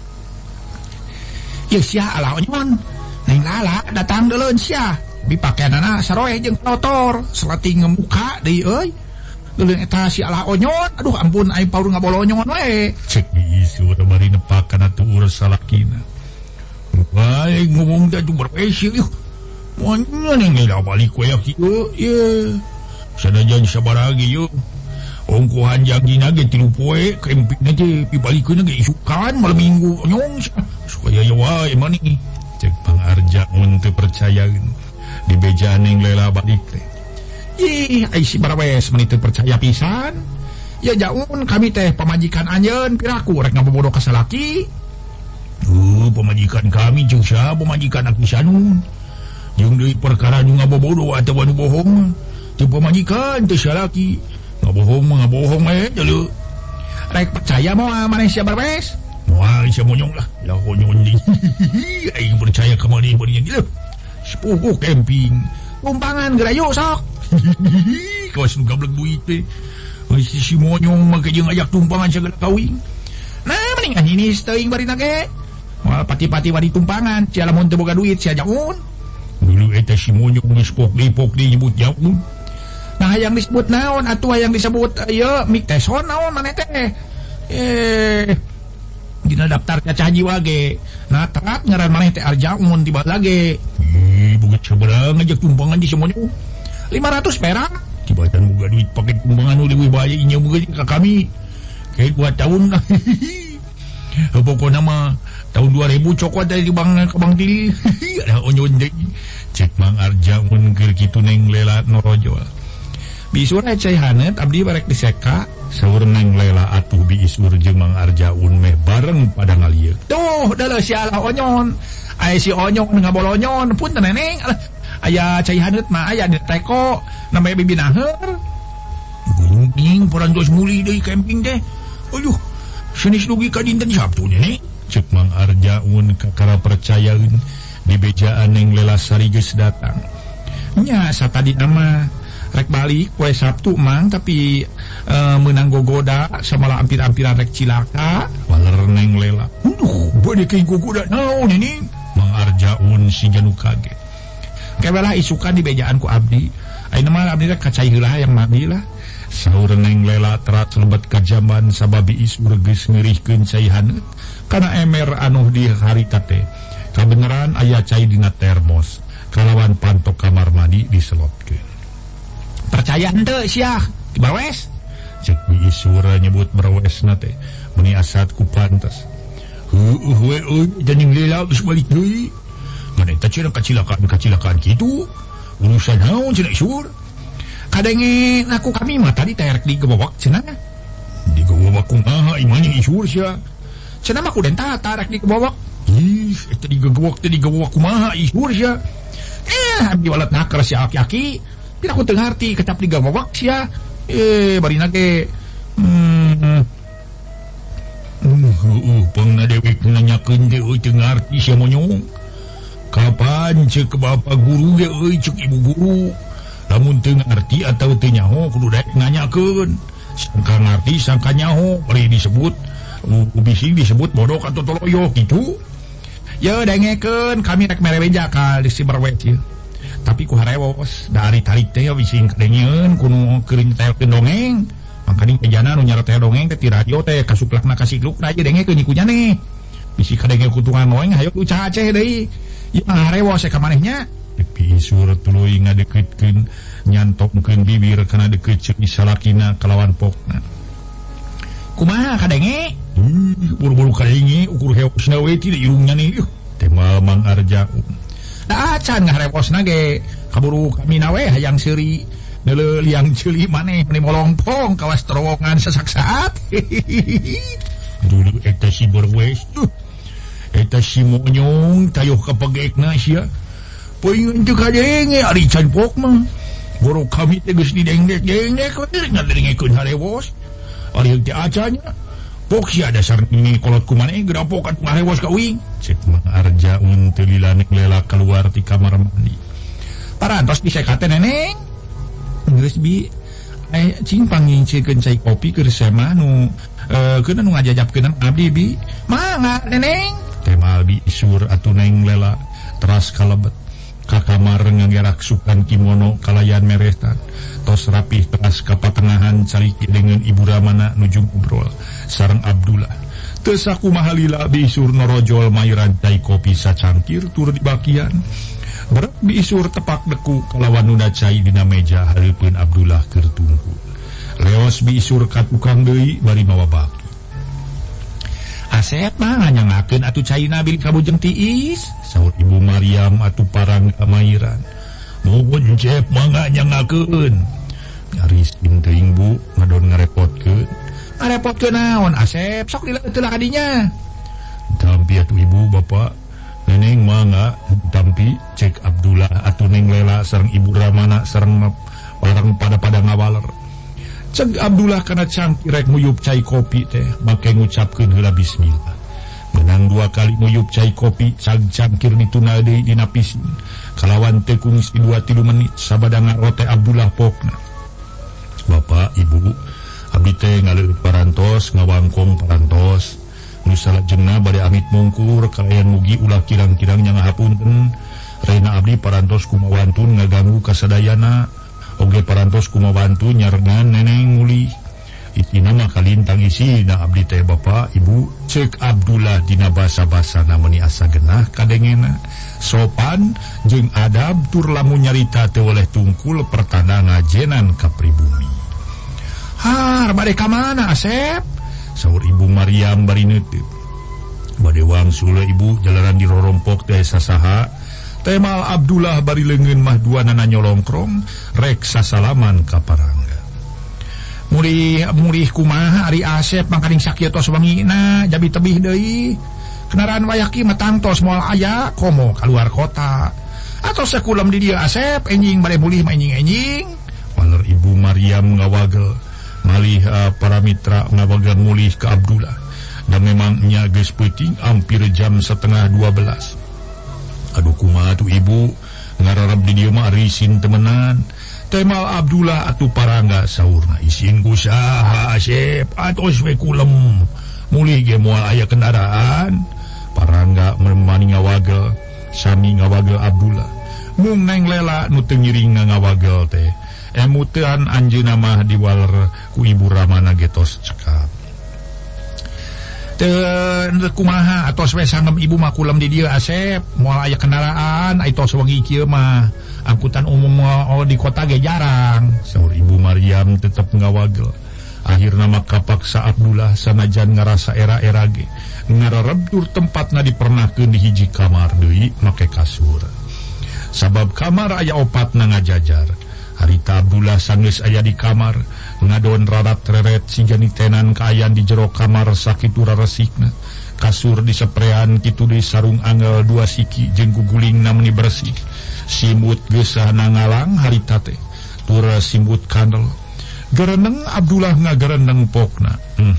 Ieu sia alah onyon. Neng Lela datang deuleun sia. Bipakeanana saroe jeung motor, seleting ngemuka deui euy. Deuleun eta si alah onyon. Aduh ampun aing paur ngabolonyon we. Cek biisur bari nepak kana tuur salakina. Bae ngomong da jumber pesi yeuh. Wanya Neng Lela balik we kieu ye. Sanajan sabaragi yeuh. ongkohan janjina ge 3 poe kempingna teh pibalikeun ge isukan malam minggu nyong supaya ya wae mani cek Bang Arja mun teu percaya di bejaan yang Lela balik teh ih ai si barawes mani teu percaya pisan ya jaun kami teh pamajikan anjeun piraku rek ngabobodo ka salaki pamajikan kami jeung saha pamajikan aku sanun jeung deui perkara nu ngabobodo atawa nu bohong teu pamajikan teu salaki ngabohong jalu rek percaya moal maneh sia barawes moal sia monyong lah ya honyong di aing percaya ka maneh bari dieu sepuh camping tumpangan gerayo sok kawas nu gablek duit teh si monyong mah jeung ajak tumpangan sagala kawin nah mending anjing teuing bari nage moal pati-pati bari tumpangan sia lamun teu boga duit sia jaun dulu eta si monyong geus pok di nyebut jaun. Nah yang disebut naon atuh yang disebut ieu mik teh son naon maneh teh dina daftar cacaha jiwa ge nah terat ngaran maneh teh Arja mun tiba lagi boga sabaraha ngajak tumpangan di semuanya 500 perak tiba can boga duit pake tumpangan nu leuwih bae nya boga ka kami kayak 2 tahun pokona mah tahun 2000 cokot dari di Bang Tili ada onyon deui cek Mang Arja mun keur kitu neng Lela Norojol Biisur cai hanet abdi barek diseka saur neng Lela atuh biisur jeung Mang Arjaun meh bareng pada ngalieu tuh dalah si alah onyon aya si onyong ngabolonyon punten neneng aya cai hanet mah aya di teko namanya bibi naheur gunting poran jos muli deui camping teh aduh senis dugi ka dinten Sabtu nya cek Mang Arjaun kakara percayaeun di bejaan neng Lela sari geus datang nya satadi nama rek balik poe Sabtu mang tapi menang gogoda samala ampir-ampiran rek cilaka waler neng Lela bade ke gogoda naon ini Mang Arjaun si janu kaget kabelah isukan di bejaan ku abdi ayeuna mah abdi rek kacai heula yang mandi lah saur neng Lela terat lebet ka jaman sababi isur geus ngeurihkeun cai haneut kana emer anu di harita teh kabeneran aya cai dina termos kalawan pantok kamar mandi diselotkeun percaya henteu sia barawes cek biisur nyebut barawesna teh meni asat ku pantes we janjing Lela geus balik deui maneh teh cenah kacilakaan kitu urusan naon cenah isur kadenge ngaku kami mah tadi teh rek digewawak cenah digewawak kumaha imanya isur sia cenah mah kudu tata rek digewawak ih eta digewawak kumaha isur sia abdi walat nakar si aki-aki tidak aku ngerti kecap digawawak sia bari nage pangna dewek nanyakeun teh euy teu ngarti sia monyong kapan ceuk bapak guru ge euy ceuk ibu guru lamun teu ngarti atawa teu nyaho kudu daek nanyakeun sangka ngarti sangka nyaho bari disebut bisi disebut bodok atau toloyo gitu ya dengekeun kami rek mere beja ka si Barwet ieu tapi ku harewos dari tarik teh bising kadengeun kuno keur nyetelkeun dongeng mangkani kejana nu nyaretel dongeng teh ti radio teh kasuklakna kasiklukna aja dengekeun ikunya nih bisi kadenge kutungan dongeng hayu ucah aceh deui ieu harewos ka manehnya biisur tuluy ngadeukeutkeun nyantokkeun bibir kana deukeut ceuk salakina kalawan pokna kumaha kadenge buru-buru kadenge ukur heosna we ti irungnya nih teh Mang Arjaun acan ngareposna ge kaburu kami nawe hayang seuri neuleuh liang ceuli maneh meni molongpong kawas terowongan sesaksaat dulu eta si Barwes eta si monyong tayuh ka pagekna sia poingeun teu kadenge ari can pok mah boro kami teh geus didengdek-dengdek ngadengekeun harewos ari teh acanya pok sia dasar ini kolot kumaneh gedapokan harewos ka uing cek Mang Arjaun teu lila Lela keluar ti kamar mandi parantos disekat teh neneng geus bi cing pangincikeun cai kopi keur sema nu keuna nu ngajajabkeun abdi bi mangga neneng teh abdi isur atuh neng Lela teras kalebet ka kamar ngagerak sukan kimono kalayan merestan tos rapih teras ka patengahan cariki dengan ibu ramana nuju ngobrol sareng Abdullah teu sakumaha lila biisur norojol mairan cai kopi sacangkir tur di bakian berat biisur tepak deku kalawan nunda cai dina meja hareupeun Abdullah keur tunggu leos biisur ka tukang deui bari mawa baki. Asep mah nganyangakeun atuh caina bil kabujeng tiis, saur Ibu Maryam atuh parang kamairan. Nuhun Cep mah nganyangakeun. Nyarisin teuing Bu ngadon ngarepotkeun. Ngarepotkeun naon Asep, sok dileuteulah kadinya. Tampi atuh Ibu Bapak, Neneng mah tampi cek Abdullah atuh Neng Lela sareng Ibu Ramana sareng parang pada ngawaler. Ceg Abdullah kana cangki rek nguyup cai kopi teh make ngucapkeun heula bismillah. Menang 2 kali nguyup cai kopi cag cangkir dituna deui dina pisin. Kalawan teu kungsi 2-3 menit sabada ngarote Abdullah pokna. Bapak, Ibu, abdi teh ngaleueut parantos, ngawangkong parantos. Nu salajengna bade amit mungkur kalayan mugi ulah kirang-kirang nya ngahapunten. Reina abdi parantos kumawantun ngaganggu kasadayana. Oge parantos kumabantu nyarengan Neneng muli. Itina mah kalintang isina abdi teh Bapak Ibu, cek Abdullah dina basa-basana meuni asa genah kadengena. Sopan jeung adab tur lamun nyarita teu oleh tungkul pertanda ngajenan ka pribumi. Har bade ka mana Asep? Saur Ibu Maryam bari neuteut. Bade wangsul Ibu jalaran di rorompok teh sasaha. Temal Abdullah bari leungeun mah duanana nyolongkrong rek sasalaman ka parangga. Mulih kumaha ari Asep mangkaring sakieu tos wengina jabi tebih deui. Kendaraan wayaki mah tangtos moal aya komo kaluar kota. Atau sakulam di dieu Asep enjing bade mulih mah enjing-enjing. Waler Ibu Maryam ngawagel malih para mitra ngawagel mulih ka Abdullah. Dan memang nya geus peuting hampir jam 11:30. Aduh kumaha tuh Ibu ngararep di dieu mah risin temenan. Temal Abdullah atuh parangga saurna isin ku saha Asep atos we kulem mulih ge moal aya kendaraan. Parangga memani ngawagel sami ngawagel Abdullah. Mung Neng Lela nu teu ngiring ngawagel teh emutean anjeunna mah diwaler ku Ibu Ramana getos cekap. Kumaha atos we sangem Ibu mah kulem di dieu Asep moal aya kendaraan aitos wengi kieu mah angkutan umum di kota ge jarang. Saur Ibu Maryam tetep ngawagel. Akhirna mah kapaksa Abdullah sanajan ngarasa era-era ge ngarareb tur tempatna dipernahkeun di hiji kamar deui make kasur. Sabab kamar aya 4 ngajajar. Harita Abdullah sanggeus aya di kamar ngadon rarat reret singga nitenan kaayaan di jero kamar sakitu raresikna. Kasur diseprean kitu deui sarung angel 2 siki jeung gugulingna meuni bersih. Simut geus nangalang harita teh tur simbut kandel. Gereneng Abdullah ngagereneng pokna.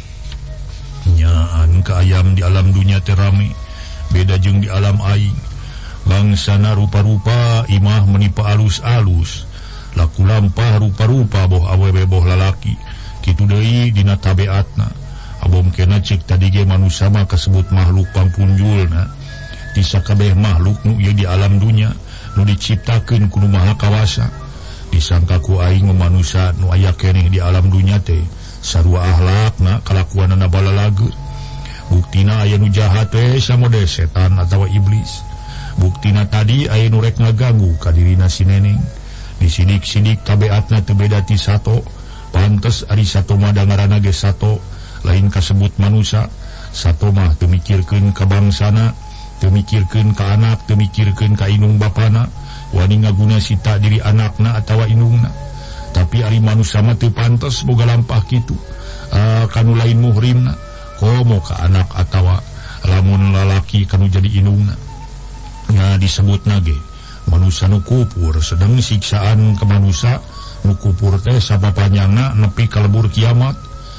Nyaan kaayam di alam dunya teh rame beda jeung di alam aing. Bangsana rupa-rupa imah menipa alus-alus. Laku lampah rupa-rupa boh awewe boh lalaki kitu deui dina tabeatna. Abom kena cek tadi ge manusia mah kasebut makhluk pangpunjulna. Di sakabeh makhluk nu ieu di alam dunya nu diciptakeun ku Nu Maha Kawasa. Disangka ku aing manusia nu aya keneh di alam dunya teh sarua akhlakna kalakuanna balalageut. Buktina aya nu jahat teh samode setan atawa iblis. Buktina tadi aya nu rek ngaganggu ka dirina si Neneng. Disidik-sidik tabeatna teu beda ti sato. Pantes ari sato mah dangarana ge sato, lain kasebut manusia. Sato mah teu mikirkeun ka bangsana, teu mikirkeun ka anak, teu mikirkeun ka inung bapana, wani ngaguna sita diri anakna atawa inungna. Tapi ari manusia mah teu pantes boga lampah kitu. Kanu lain muhrimna, komo ka anak atawa lamun lalaki kanu jadi inungna. Nya disebutna ge manusia nu kupur, sedang siksaan ke manusia nu kupur teh sabapanyana nepi ka lebur kiamat.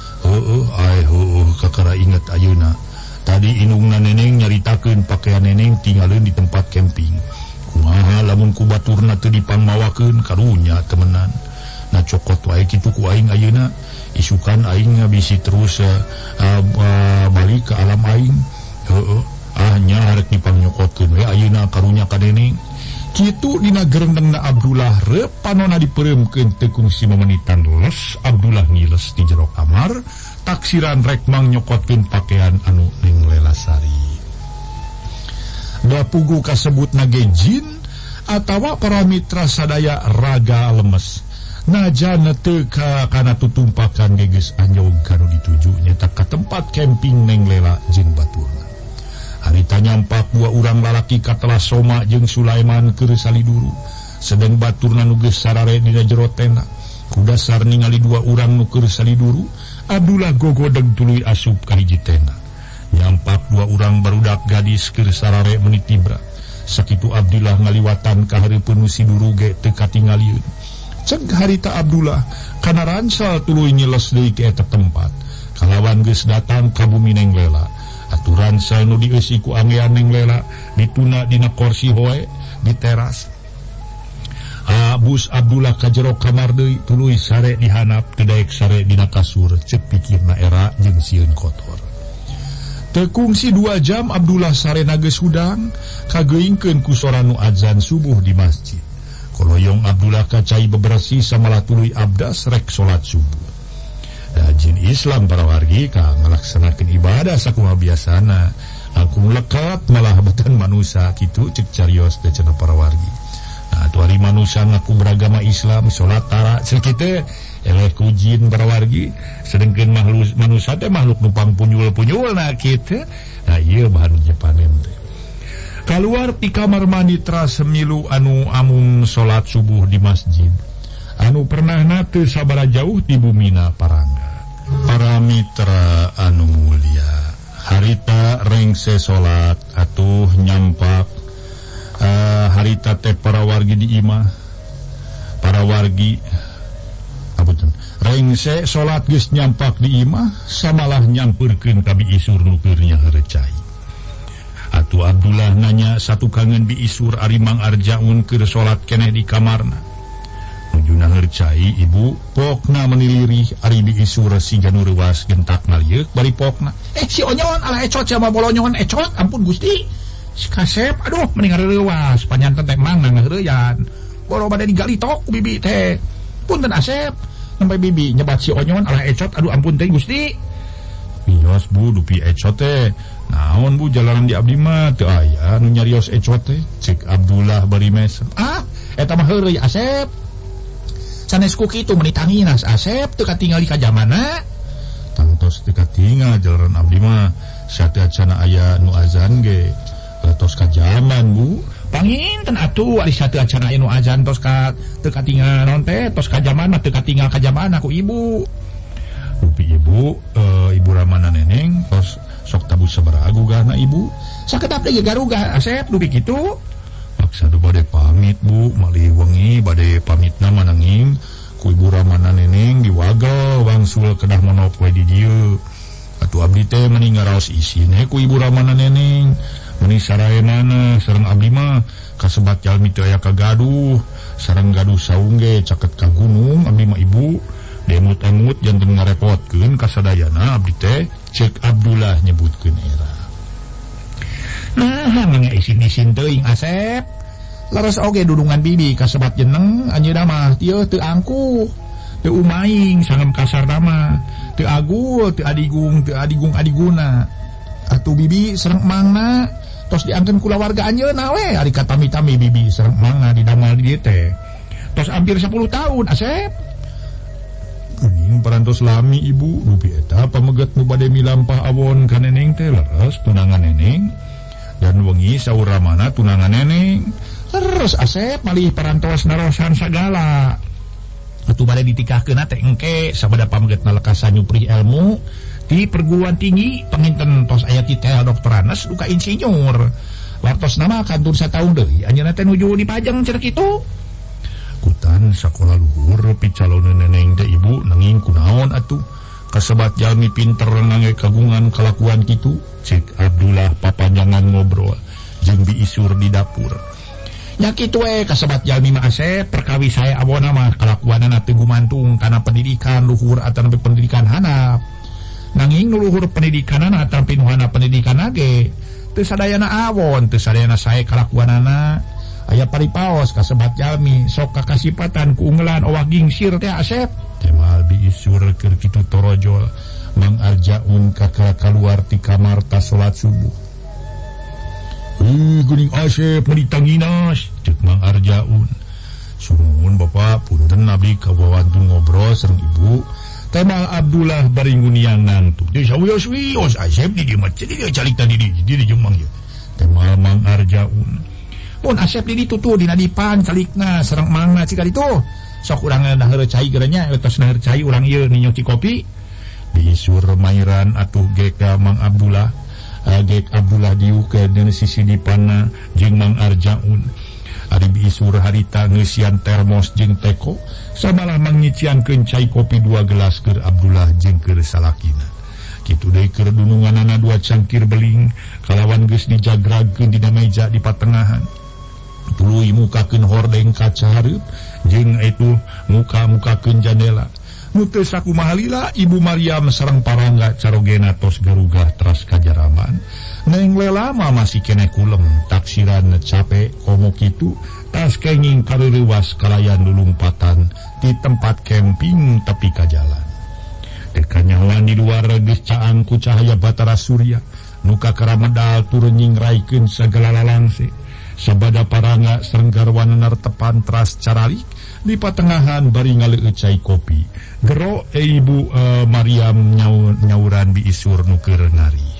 Kakara inget ayeuna tadi inungna Neneng nyaritakeun pakaian Neneng tinggalin di tempat camping. Kumaha lamun ku baturna teu dipangmawakeun karunya temenan. Na cokot wae kitu ku aing ayeuna isukan aing bisi terus balik ke alam aing. Nya harek dipangnyokoteun we ayeuna karunya ka Neneng. Kitu dina gerendengna Abdullah rep panona dipereumkeun teu kungsi memenitan les. Abdullah ngiles di jero kamar taksiran rek mang nyokotkeun pakaian anu Neng Lela sari. Da pugu kasebutna ge jin atawa para mitra sadaya raga lemes. najan teka kana tutumpakan geges anjog kanu dituju nyata ka tempat camping Neng Lela jeung baturna. Harita nyampak dua urang lalaki katelah Soma jeung Sulaiman keur saliduru sedang baturna nu geus sarare dina jero tenda. Ku dasar ningali dua urang nu keur saliduru Abdullah gogodeg tuluy asup ka hiji tenda. Nyampak dua urang barudak gadis keur sarare menit tibra. Sakitu Abdullah ngaliwatan ka hareupeun nu siduru ge teu katingalieun. Ceg harita Abdullah kana ransal tuluy nyeles deui ke eta tempat. Kalawan geus datang ka bumi Neng Lela, aturan sal nu dieusi ku anggean Neng Lela dituna dina kursi hoe di teras. Abus Abdullah ka jero kamar deui tuluy sare dihanap teu daek sare dina kasur cek pikirna era jeung sieun kotor. Teu kungsi 2 jam Abdullah sarena geus hudang kageingkeun ku sora nu adzan subuh di masjid. Koloyong Abdullah kacai bebersih samalah tuluy abdas rek salat subuh. Jin Islam para wargi ka ngalaksanakeun ibadah sakumaha biasana. Langkung lekat malah batan manusia kitu cek carios teh cenah para wargi. Nah, tu hari manusia ngaku beragama Islam salat tara cek kitu eleh ku jin para wargi. Sedengkeun manusia teh makhluk numpang punyul-punyul nah kitu. Nah ieu bahan panen teh. Keluar di kamar mandi teras semilu anu amung salat subuh di masjid anu pernah teu sabara jauh di bumina parangga. Para mitra anu mulia, harita rengse salat atuh nyampak harita teh para wargi di imah. Para wargi rengse salat geus nyampak di imah samalah nyampeurkeun ka biisur nu keur nyaharecai. Atu Abdullah nanya satu kangen biisur ari Mang Arjaun keur salat keneh di kamarna. Nujuna hercai ibu pokna menilirih ari biisur siga nu reuas gentak nalieuk bari pokna. Si onyon ala ecot sama bolonyon ecot ampun Gusti. Si Kasep aduh mending reuwas panyanten teh mang ngaheureuyan. Boro bade digali tok ku bibi teh. Punten Asep sampai bibi nyebat si onyon ala ecot aduh ampun teh Gusti. Bios Bu dupi ecot teh. Naon Bu jalanan di abdi mah teu aya nu nyarios ecot teh cek Abdullah bari mesem. Eta mah heureuy Asep. Sanes ku kitu meuni tanginas Asep teu katingali ka jamanna. Tangtos teu katingal jalanan abdi mah sateu acana aya nu azan ge tos ka jaman Bu. Panginten atuh ari sateu acana aya nu azan tos ka teu katingal naon teh tos ka jaman mah teu katingal ka jaman aku Ibu. Rupi Ibu Ibu Ramana Neneng tos sok tabu sabaraha gugahna Ibu. Sakedap deui garuga Asep dupi kitu. Maksa bade pamit Bu, malih wengi bade pamitna mananging ku Ibu Ramana Neneng diwagel wangsul kedah monop we di dieu. Atuh abdi teh meuni ngaraos isine ku Ibu Ramana Neneng. Meuni saraenana sareng abdi mah kasebat jalmi teu aya kagaduh, sareng gaduh saung ge caket ka gunung abdi mah Ibu. Demut-emut janten ngarepotkeun kasadayana abdi teh cek Abdullah nyebutkeun era. Nah, mangga isin-isin teuing Asep. Laras oge dudungan bibi kasebat jeneng anjeunna mah ieu teu angkuh, teu umaing sangem kasarna mah, teu agul, teu adiguna. Atuh bibi sareng emangna tos diangkeun kula warga anjeunna we ari katami-tami bibi sareng emangna didamel di dieu teh. Tos hampir 10 tahun Asep. Kuning parantos lami Ibu dupi eta pameget nu bade milampah awon ka Neneng teh leres tunangan Neneng dan wengi saur Ramana tunangan Neneng leres Asep malih parantos narosan sagala atuh bade ditikahkeun teh engke sabada pamegetna lekas nyupri ilmu di perguruan tinggi panginten tos aya titel doktoranes duka insinyur wartos nama kantur sataun deui anjeunna teh nuju dipajang cenah kitu. Kutan sakola luhur picaloneun Neneng teh Ibu nanging kunaon atuh kasebat jalmi pinter ngangge kagungan kalakuan kitu cek Abdullah papanjangan ngobrol jeung biisur di dapur. Nya kitu we kasebat jalmi mah Asep perkawis saya abona mah kalakuanna teu gumantung kana pendidikan luhur atawa pendidikan handap. Nanging nu luhur pendidikanana atawa nu handap pendidikanna ge teu sadayana awon teu sadayana sae kalakuanana. Aya paripaos kasebat jalmi sok kakasipatan kuunggelan owah gingsir teh Asep. Temal biisur keur kitu torojol Mang Arjaun kakak keluar ti kamar tas salat subuh. Geuning Asep meuli tanginas cek Mang Arjaun. Sunuhun Bapak punten Nabi kawawantu ngobrol sareng Ibu tema Abdullah baringunian nantu jadi sawios asep di masjid dia calik tadi di jumang ya tema Mang Arjaun pun asep di tutu dina dipan calikna sareng mangna cika ditu sok urang naheur cai gerenya eutos naheur cai urang ieu nyuci kopi diisur mairan atuh geka Mang Abdullah gek Abdullah diu ke dina sisi dipanna jeung Mang Arjaun ari biisur harita ngeusian termos jeung teko samalah mangnyiciankeun cai kopi 2 gelas keur Abdullah jeung keur salakina kitu deui keur dununganana 2 cangkir beling kalawan geus dijagragkeun dina meja di patengahan tuluy mukakeun hordeng kaca hareup jeung itu muka-mukakeun jendela nu teu sakumaha lila Ibu Maryam sareng parangga carogena tos garugah teras kajaraman Neng Lela mah masih kene kulem taksiran capek komo kitu tas kenging kareurewas kalayan lulumpatan di tempat camping tepi ka jalan dekanyawan di luar geus caang ku cahaya batara surya nu karamedal turun nyingraikeun sagala lalangse sabada parangga sareng garwana nartepan teras caralik di patengahan bari ngaleueut cai kopi gero Ibu Maryam nyauran biisur nu keur ngari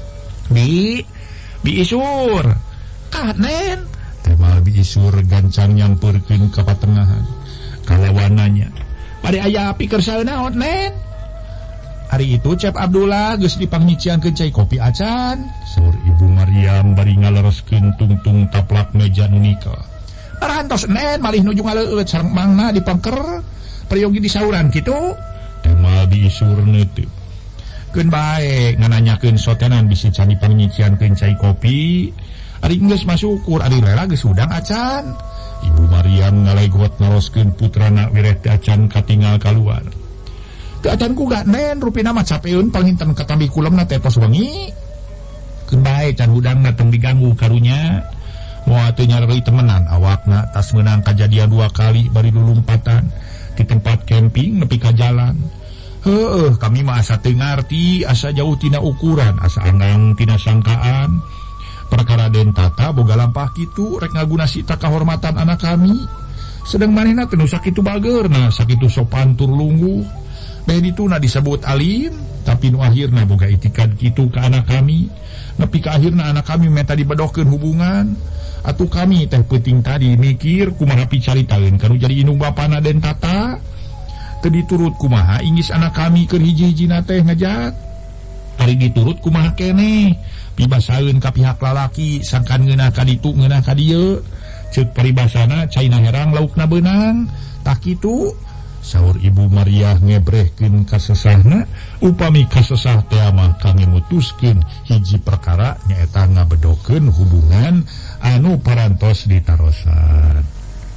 biisur kanen tema biisur gancang nyamperkeun ka patengahan kalawananya bade aya pikeun saeunaon nen hari itu Cep Abdullah geus dipangnyiciankeun cai kopi acan saur Ibu Maryam bari ngalereskeun tungtung taplak meja nu nikah parantos nen malih nuju ngaleueut sareng mangna dipangker prayogi disauran kitu tema biisur neuteut keun bae ngananyakeun sotenan bisi can dipangnyiciankeun cai kopi ari geus masukur ari lela geus udang acan Ibu Maryam ngalegot naroskeun putrana wireh teh acan katinggal kaluar teu acan ku gak nen rupina mah capeun panginten katambi kulemna teh tos wengi keun bae can hudangna teu diganggu karunya moal teu nyareuy temenan awakna tas meunang kajadian 2 kali bari lulumpatan di tempat camping nepi ka jalan kami mah asa teu ngarti asa jauh tina ukuran asa anggang tina sangkaan perkara den tata boga lampah kitu rek ngaguna sita kahormatan anak kami sedang manehna teu sakitu bageurna sakitu sopan tur lungguh bae dituna disebut alim tapi nu akhirna boga itikad kitu ka anak kami nepi ka akhirna anak kami meta dibedohkeun hubungan atuh kami teh peuting tadi mikir kumaha picaritaeun kanu jadi indung bapana den tata teu diturut kumaha inggis anak kami keur hiji-hijina teh ngajak ari diturut kumaha keneh pibasaeun ka pihak lalaki sangkan ngeunah ka ditu ngeunah ka dieu ceuk paribasana caina herang laukna beunang tah kitu saur Ibu Maryam ngebrehkeun ka sesahna upami kasesah teh mah kami mutuskeun hiji perkara nyaeta ngabedokeun hubungan anu parantos ditarosan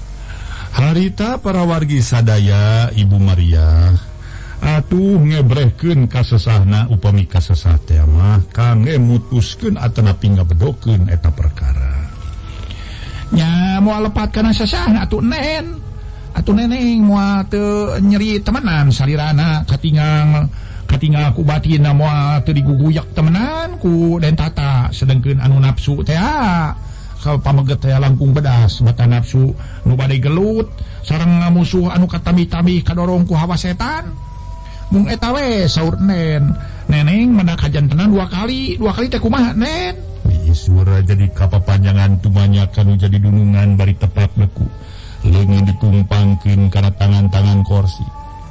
harita para wargi sadaya Ibu Maryam atuh ngebrehkeun ka sesahna upami kasesah teh mah kangge mutuskeun atanapi ngabedokeun eta perkara nya moal lepat kana sesahna atuh nen atuh neneng moal teu nyeri temenan salirana katinggal ku batinna moal teu diguguyak temenan ku den tata sedengkeun anu nafsu teh kalau pameget teh langkung bedas bata nafsu nu bade gelut sareng musuh anu katambi-tambi kadorong ku hawa setan mung eta we saur neneng mendak hajantenan 2 kali teh kumaha nen biisur jadi kapapanjangan tumanya kanu jadi dunungan bari tepat beku leungin ditumpangkeun kana tangan-tangan kursi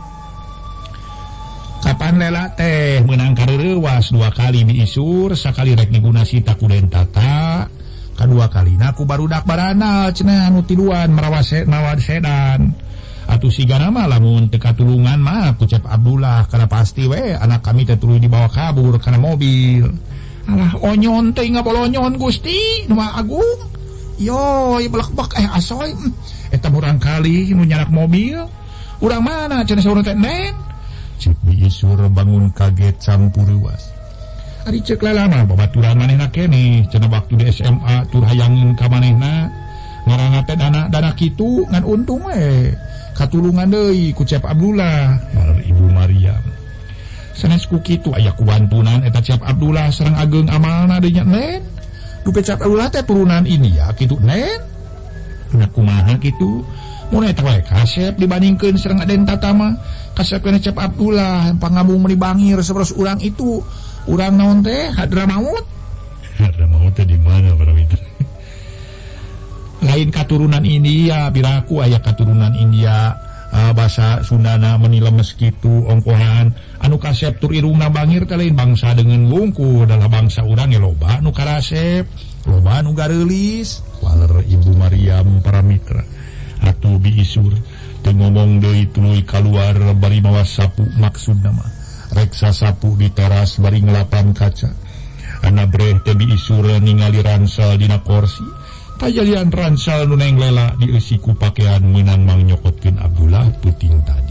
kapan lela teh meunang kareurewas 2 kali biisur sakali rek diguna sita ku den tata kadua kalina ku barudak baranal cenah anu tiluan marawas nawad sedan atuh sigana mah lamun teu katulungan mah ku Cep Abdullah kana pasti we anak kami teh tuluy dibawa kabur kana mobil alah onyon teh ngabolonyon Gusti nu agung yo belak-belak asoy eta murang kali nu nyarak mobil urang mana cenah saurang teh nen cik biisur bangun kaget campur ruas ari ceuk lalama babaturan manehna keneh cenah waktu di SMA tur hayangin ka manehna ngaranna teh dana kitu ngan untung we katulungan deui ku Cep Abdullah maleur Ibu Maryam sanes ku kitu aya kubantunan eta Cep Abdullah sareng ageung amalna deui nya nen dupe Cep Abdullah teh turunan India kitu nen nya kumaha kitu mulai tahu kasep dibandingkan serang Aden Tata mah kasep kena Cep Abdullah pangabung meni bangir seberos urang itu urang naon teh Hadramaut di mana para mitra lain katurunan India biraku aya katurunan India bahasa Sundana menilemes kitu ongkohan anu kasep tur irungna bangir teh lain bangsa dengan wungkul adalah bangsa urang ya loba anu karasep loba anu garelis waler Ibu Maryam para mitra atuh biisur teu ngomong deui tuluy kaluar bari mawa sapu maksudna mah reksa sapu di teras bari ngelapan kaca anak breh teh biisur ningali ransel dina kursi tajalian ransel nu Neng Lela dieusi ku pakaian meunang mang nyokotkeun Abdullah puting tadi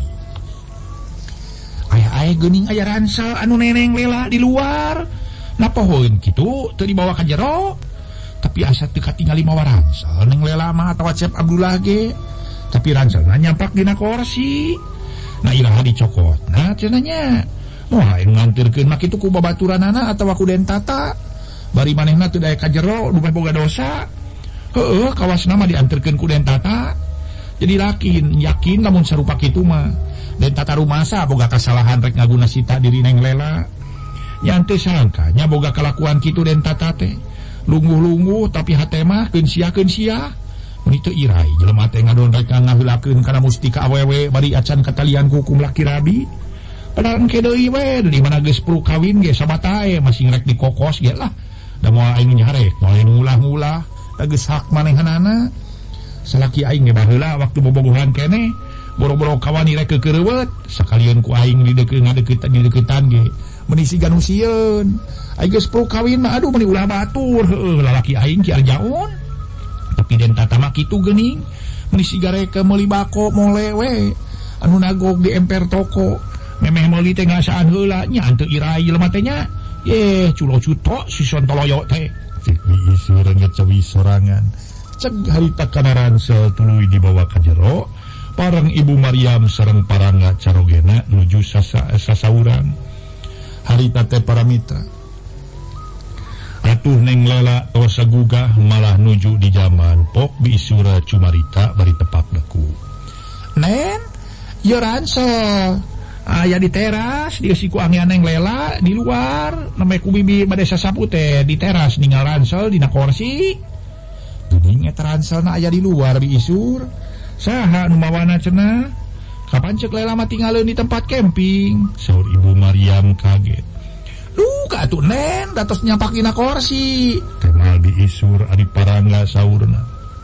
aya geuning aya ransel anu Neng Lela di luar napohoeun kitu teu dibawa ka jero tapi asa teu katingali mawa ransel Neng Lela mah atawa Cep Abdullah ge tapi ranselna nyampak dina kursi nah iraha dicokotna cenanya moal ngantirkeun mak kitu ku babaturanana atawa ku Den Tata bari manehna teu daya ka jero nu boga dosa heueuh kawasna mah dianterkeun ku Den Tata jadi yakin lamun sarupa kitu mah Den Tata rumasa boga kasalahan rek ngaguna sita diri Neng Lela nya teu sangka nya boga kalakuan kitu Den Tata teh lungguh-lungguh tapi hate mah keun sia mun teu irai jelema teh ngadon rek ngaheulakeun kana mustika awewe bari acan katalian ku hukum laki rabi padahal engke deui we di mana geus pru kawin ge sabatae masih rek dikokos ge lah da moal aing nyarek moal ngulah-ngulah da geus hak manehanana salaki aing ge baheula waktu bobogohan keneh boro-boro kawani rek keureuweut sakalian ku aing di deukeutan ge meuni siga nu sieun aing geus pru kawin mah aduh meuni ulah batur heueuh lalaki aing ki aljaun tapi Den Tata mah kitu geuning meuni siga rek meuli bako mole we anu nagog di emper toko memeh meuli teh ngasaan heula nya teu irai jelema teh nya ye culo cuto si sontoloyo teh cek diisur ngecewi sorangan ceg harita kana ransel tuluy dibawa ka jero parang Ibu Maryam sareng parangga carogena nuju sasauran harita teh para mitra atuh Neng Lela tos sagugah malah nuju di jaman pok biisura cumarita bari tepak deku Nen yo ransel aya di teras dieusi ku angin Neng Lela di luar namanya ku bibi bade sasapu teh di teras ninggal ransel dina kursi geuning eta ranselna aya di luar biisur saha nu mawana cenah kapan cek Lela mah tinggalin di tempat camping saur Ibu Maryam kaget duh atuh Nen datos nyampak dina kursi temal biisur ari parangga saurna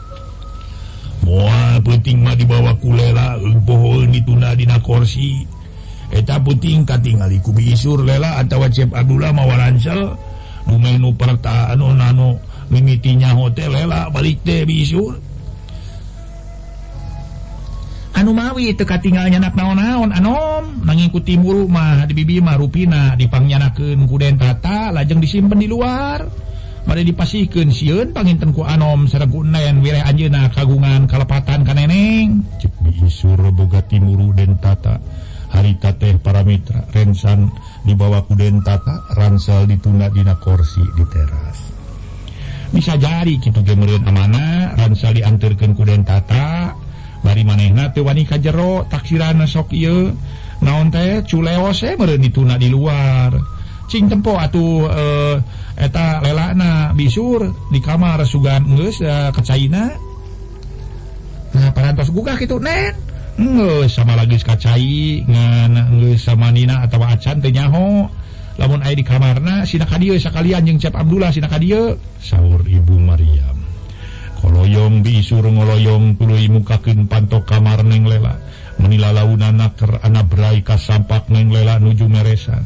moal penting mah dibawa ku Lela eueuh ditunda dina kursi eta penting katingali ku biisur Lela atawa Cep Abdullah mawa ransel nu menu perta anu mimitinya hotel Lela balik teh biisur anu mawi teu katinggal nyanak naon-naon anom nanging ku timur mah di bibi mah rupina dipangyanakeun ku Den Tata lajeng disimpen di luar bade dipasihkeun sieun panginten ku anom sareng ku Nen wireh anjeunna kagungan kalepatan ka Neneng cek biisur boga timuru Den Tata harita teh para mitra rensan dibawa ku Den Tata ransel ditunda dina kursi di teras bisa jadi kitu ge meureun amanah ransel dianterkeun ku Den Tata bari manehna teu wani ka jero taksirana sok ieu naon teh culeos meureun dituna di luar cing tempo atuh eta lelana bisur di kamar sugan geus kacaina nah parantos gugah kitu Nen geus sama lagi kacai ngan geus sama Nina atawa acan teu nyaho lamun aya di kamarna sina ka dieu sakalian jeung Cep Abdullah sina ka dieu saur Ibu Maryam koloyong biisur ngoloyong tuluy mukakeun pantok kamar Neng Lela meuni lalaunana keur anabrai ka sampak Neng Lela nuju meresan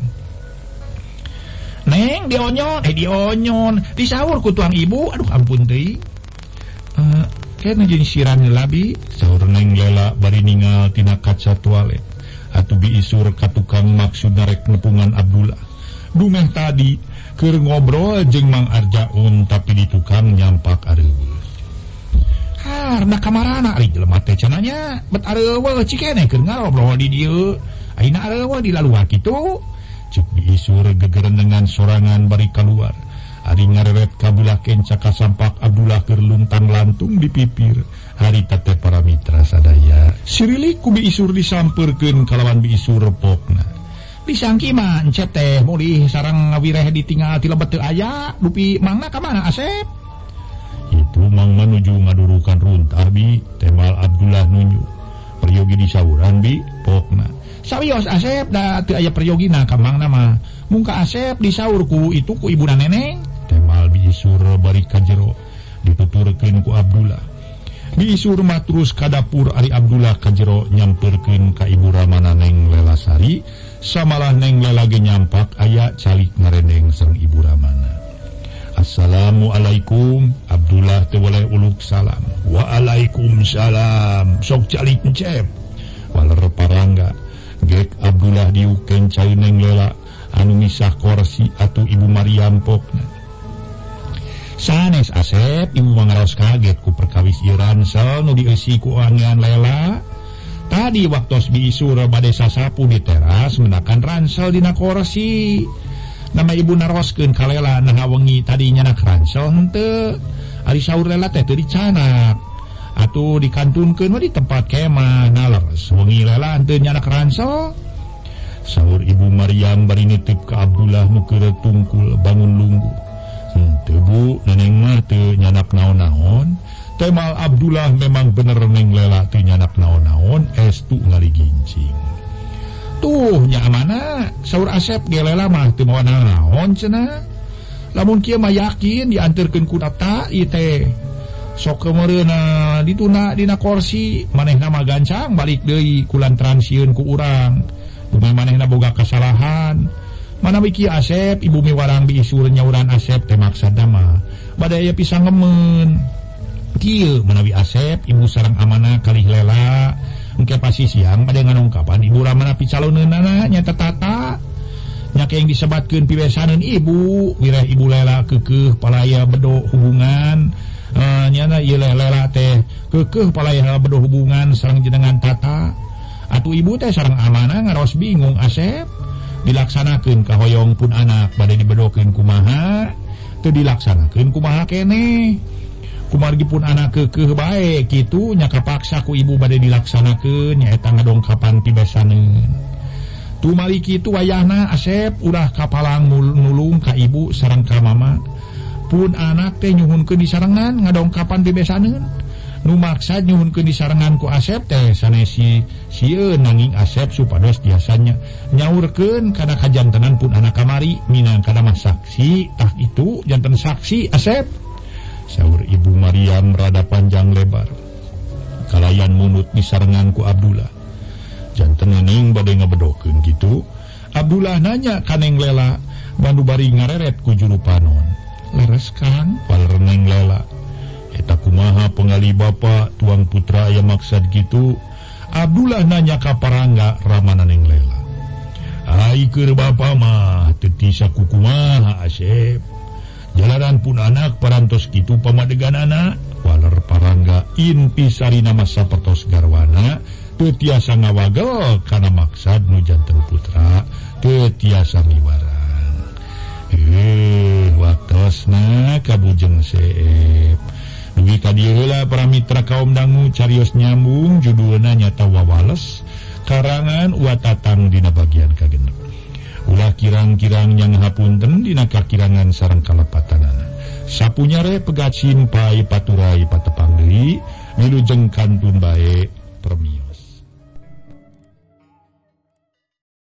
Neng dionyon disaur ku tuang ibu aduh ampun teuing kene jeung siran labi saur Neng Lela bari ningal tina kaca toilet atuh biisur ka tukang maksudna rek nepungan Abdullah dumeh tadi keur ngobrol jeung Mang Arjaun tapi di tukang nyampak areuweus harna kamarana ari jelema teh cenanya bet areuweus cikene keur ngobrol di dieu ayeuna areuweus di laluar kitu cek biisur gegeren dengan sorangan bari kaluar hari ngareret kabulah kencaka sampak Abdullah keur luntang lantung di pipir harita teh para mitra sadaya sirilik ku biisur disampeurkeun kalawan biisur pokna disangki mah encet teh mulih sareng ngawireh ditinggal ti lebet teu aya dupi mangna ka mana Asep itu mang menuju ngadurukan runtah bi temal Abdullah nunjuk peryogi di sauran bi pokna sawios Asep da teu aya peryogina ka mangna mah mungka Asep disaur ku itu ku ibuna neneng temal biisur bari ka jero dituturkeun ku Abdullah biisur mah terus ka dapur ari Abdullah ka jero nyampeurkeun ka ibu ramana Neng Lelasari samalah Neng Lela ge nyampak aya calik ngarendeng sareng ibu ramana. Assalamualaikum. Abdullah teu boleh uluk salam. Waalaikumsalam. Sok calik encep. Waler parangga gek Abdullah diukeun cai Neng Lela anu misah korsi atuh ibu Maryam pokna. Sanes Asep ibu mangaros kaget ku perkawis ieu ransel nu dieusi ku angean Lela. Tadi waktos biisur bade sasapu di teras menakan ransel dina korsi. Nama ibu naroskeun ka Lela nah wengi tadi nyanak ransel henteu. Ari saur Lela teh teu dicanak. Atuh dikantunkeun we di tempat kemah naleres wengi Lela henteu nyanak ransel. Saur ibu Maryam bari nitip ka Abdullah nu keur tungkul bangun lungguh. Henteu Bu, neneng mah teu nyanak naon-naon. Temal Abdullah memang bener Neng Lela teu nyanak naon-naon estu ngali gincing. Tuh nya mana saur Asep ge Lela mah teu moal naon cenah. Lamun kieu mah yakin dianterkeun ku data ieu teh. Sok keumeureuna dituna dina kursi manehna mah gancang balik deui kulantaran sieun ku urang. Dumeh manehna boga kasalahan. Manawi kieu Asep ibu miwarang biisur nyauran Asep teh maksudna mah bade aya pisang ngemen. Kieu menawi Asep ibu sareng amanah kalih Lela engke pasti siang bade nganungkapan ibu ramana picaloneunana nya tata nya yang disebatkeun pibesaneun ibu wireh ibu Lela keukeuh palaya bedo hubungan nyana ieu Lela teh keukeuh palaya bedo hubungan sareng jenengan tata atuh ibu teh sareng amanah ngaros bingung Asep dilaksanakeun kahoyong pun anak bade dibedokeun kumaha teu dilaksanakeun kumaha keneh kumargi pun anak keukeuh bae kitu nya kapaksa ku ibu bade dilaksanakeun nyaeta ngadongkapan pibesaneun. Tumali kitu wayahna Asep ulah kapalang nulung ka ibu sareng ka mama. Pun anak teh nyuhunkeun disarengan ngadongkapan pibesaneun. Nu maksad nyuhunkeun disarengan ku Asep teh sanesi sieun nanging Asep supados biasanya nyaurkeun kana kajantenan pun anak kamari minangkana mah saksi tah itu janten saksi Asep. Saur ibu Maryam rada panjang lebar kalayan munut disarengan ku Abdullah janten neneng bade ngabedokeun gitu. Abdullah nanya ka Neng Lela bandu bari ngareret ku juru panon leres Kang paler Neng Lela eta kumaha pengali bapa tuang putra aya maksad gitu. Abdullah nanya ka parangga ramana Neng Lela ai keur bapa mah teu tisa kukumaha Asep jalanan pun anak parantos kitu pamadeganana waler parangga inti sarina masa pertos garwana teu tiasa ngawagel kana maksad nu janten putra teu tiasa miwarang. Waktosna kabujeng Seep dugi ka dieu heula para mitra kaum dangu carios nyambung judulna nyata Wawales karangan Watatang dina bagian kagenep. Ulah kirang-kirang yang hapunten dina kakirangan sareng kalepatanana. Sapunyare pegat simpai paturai patepang deui wilujeng kantun bae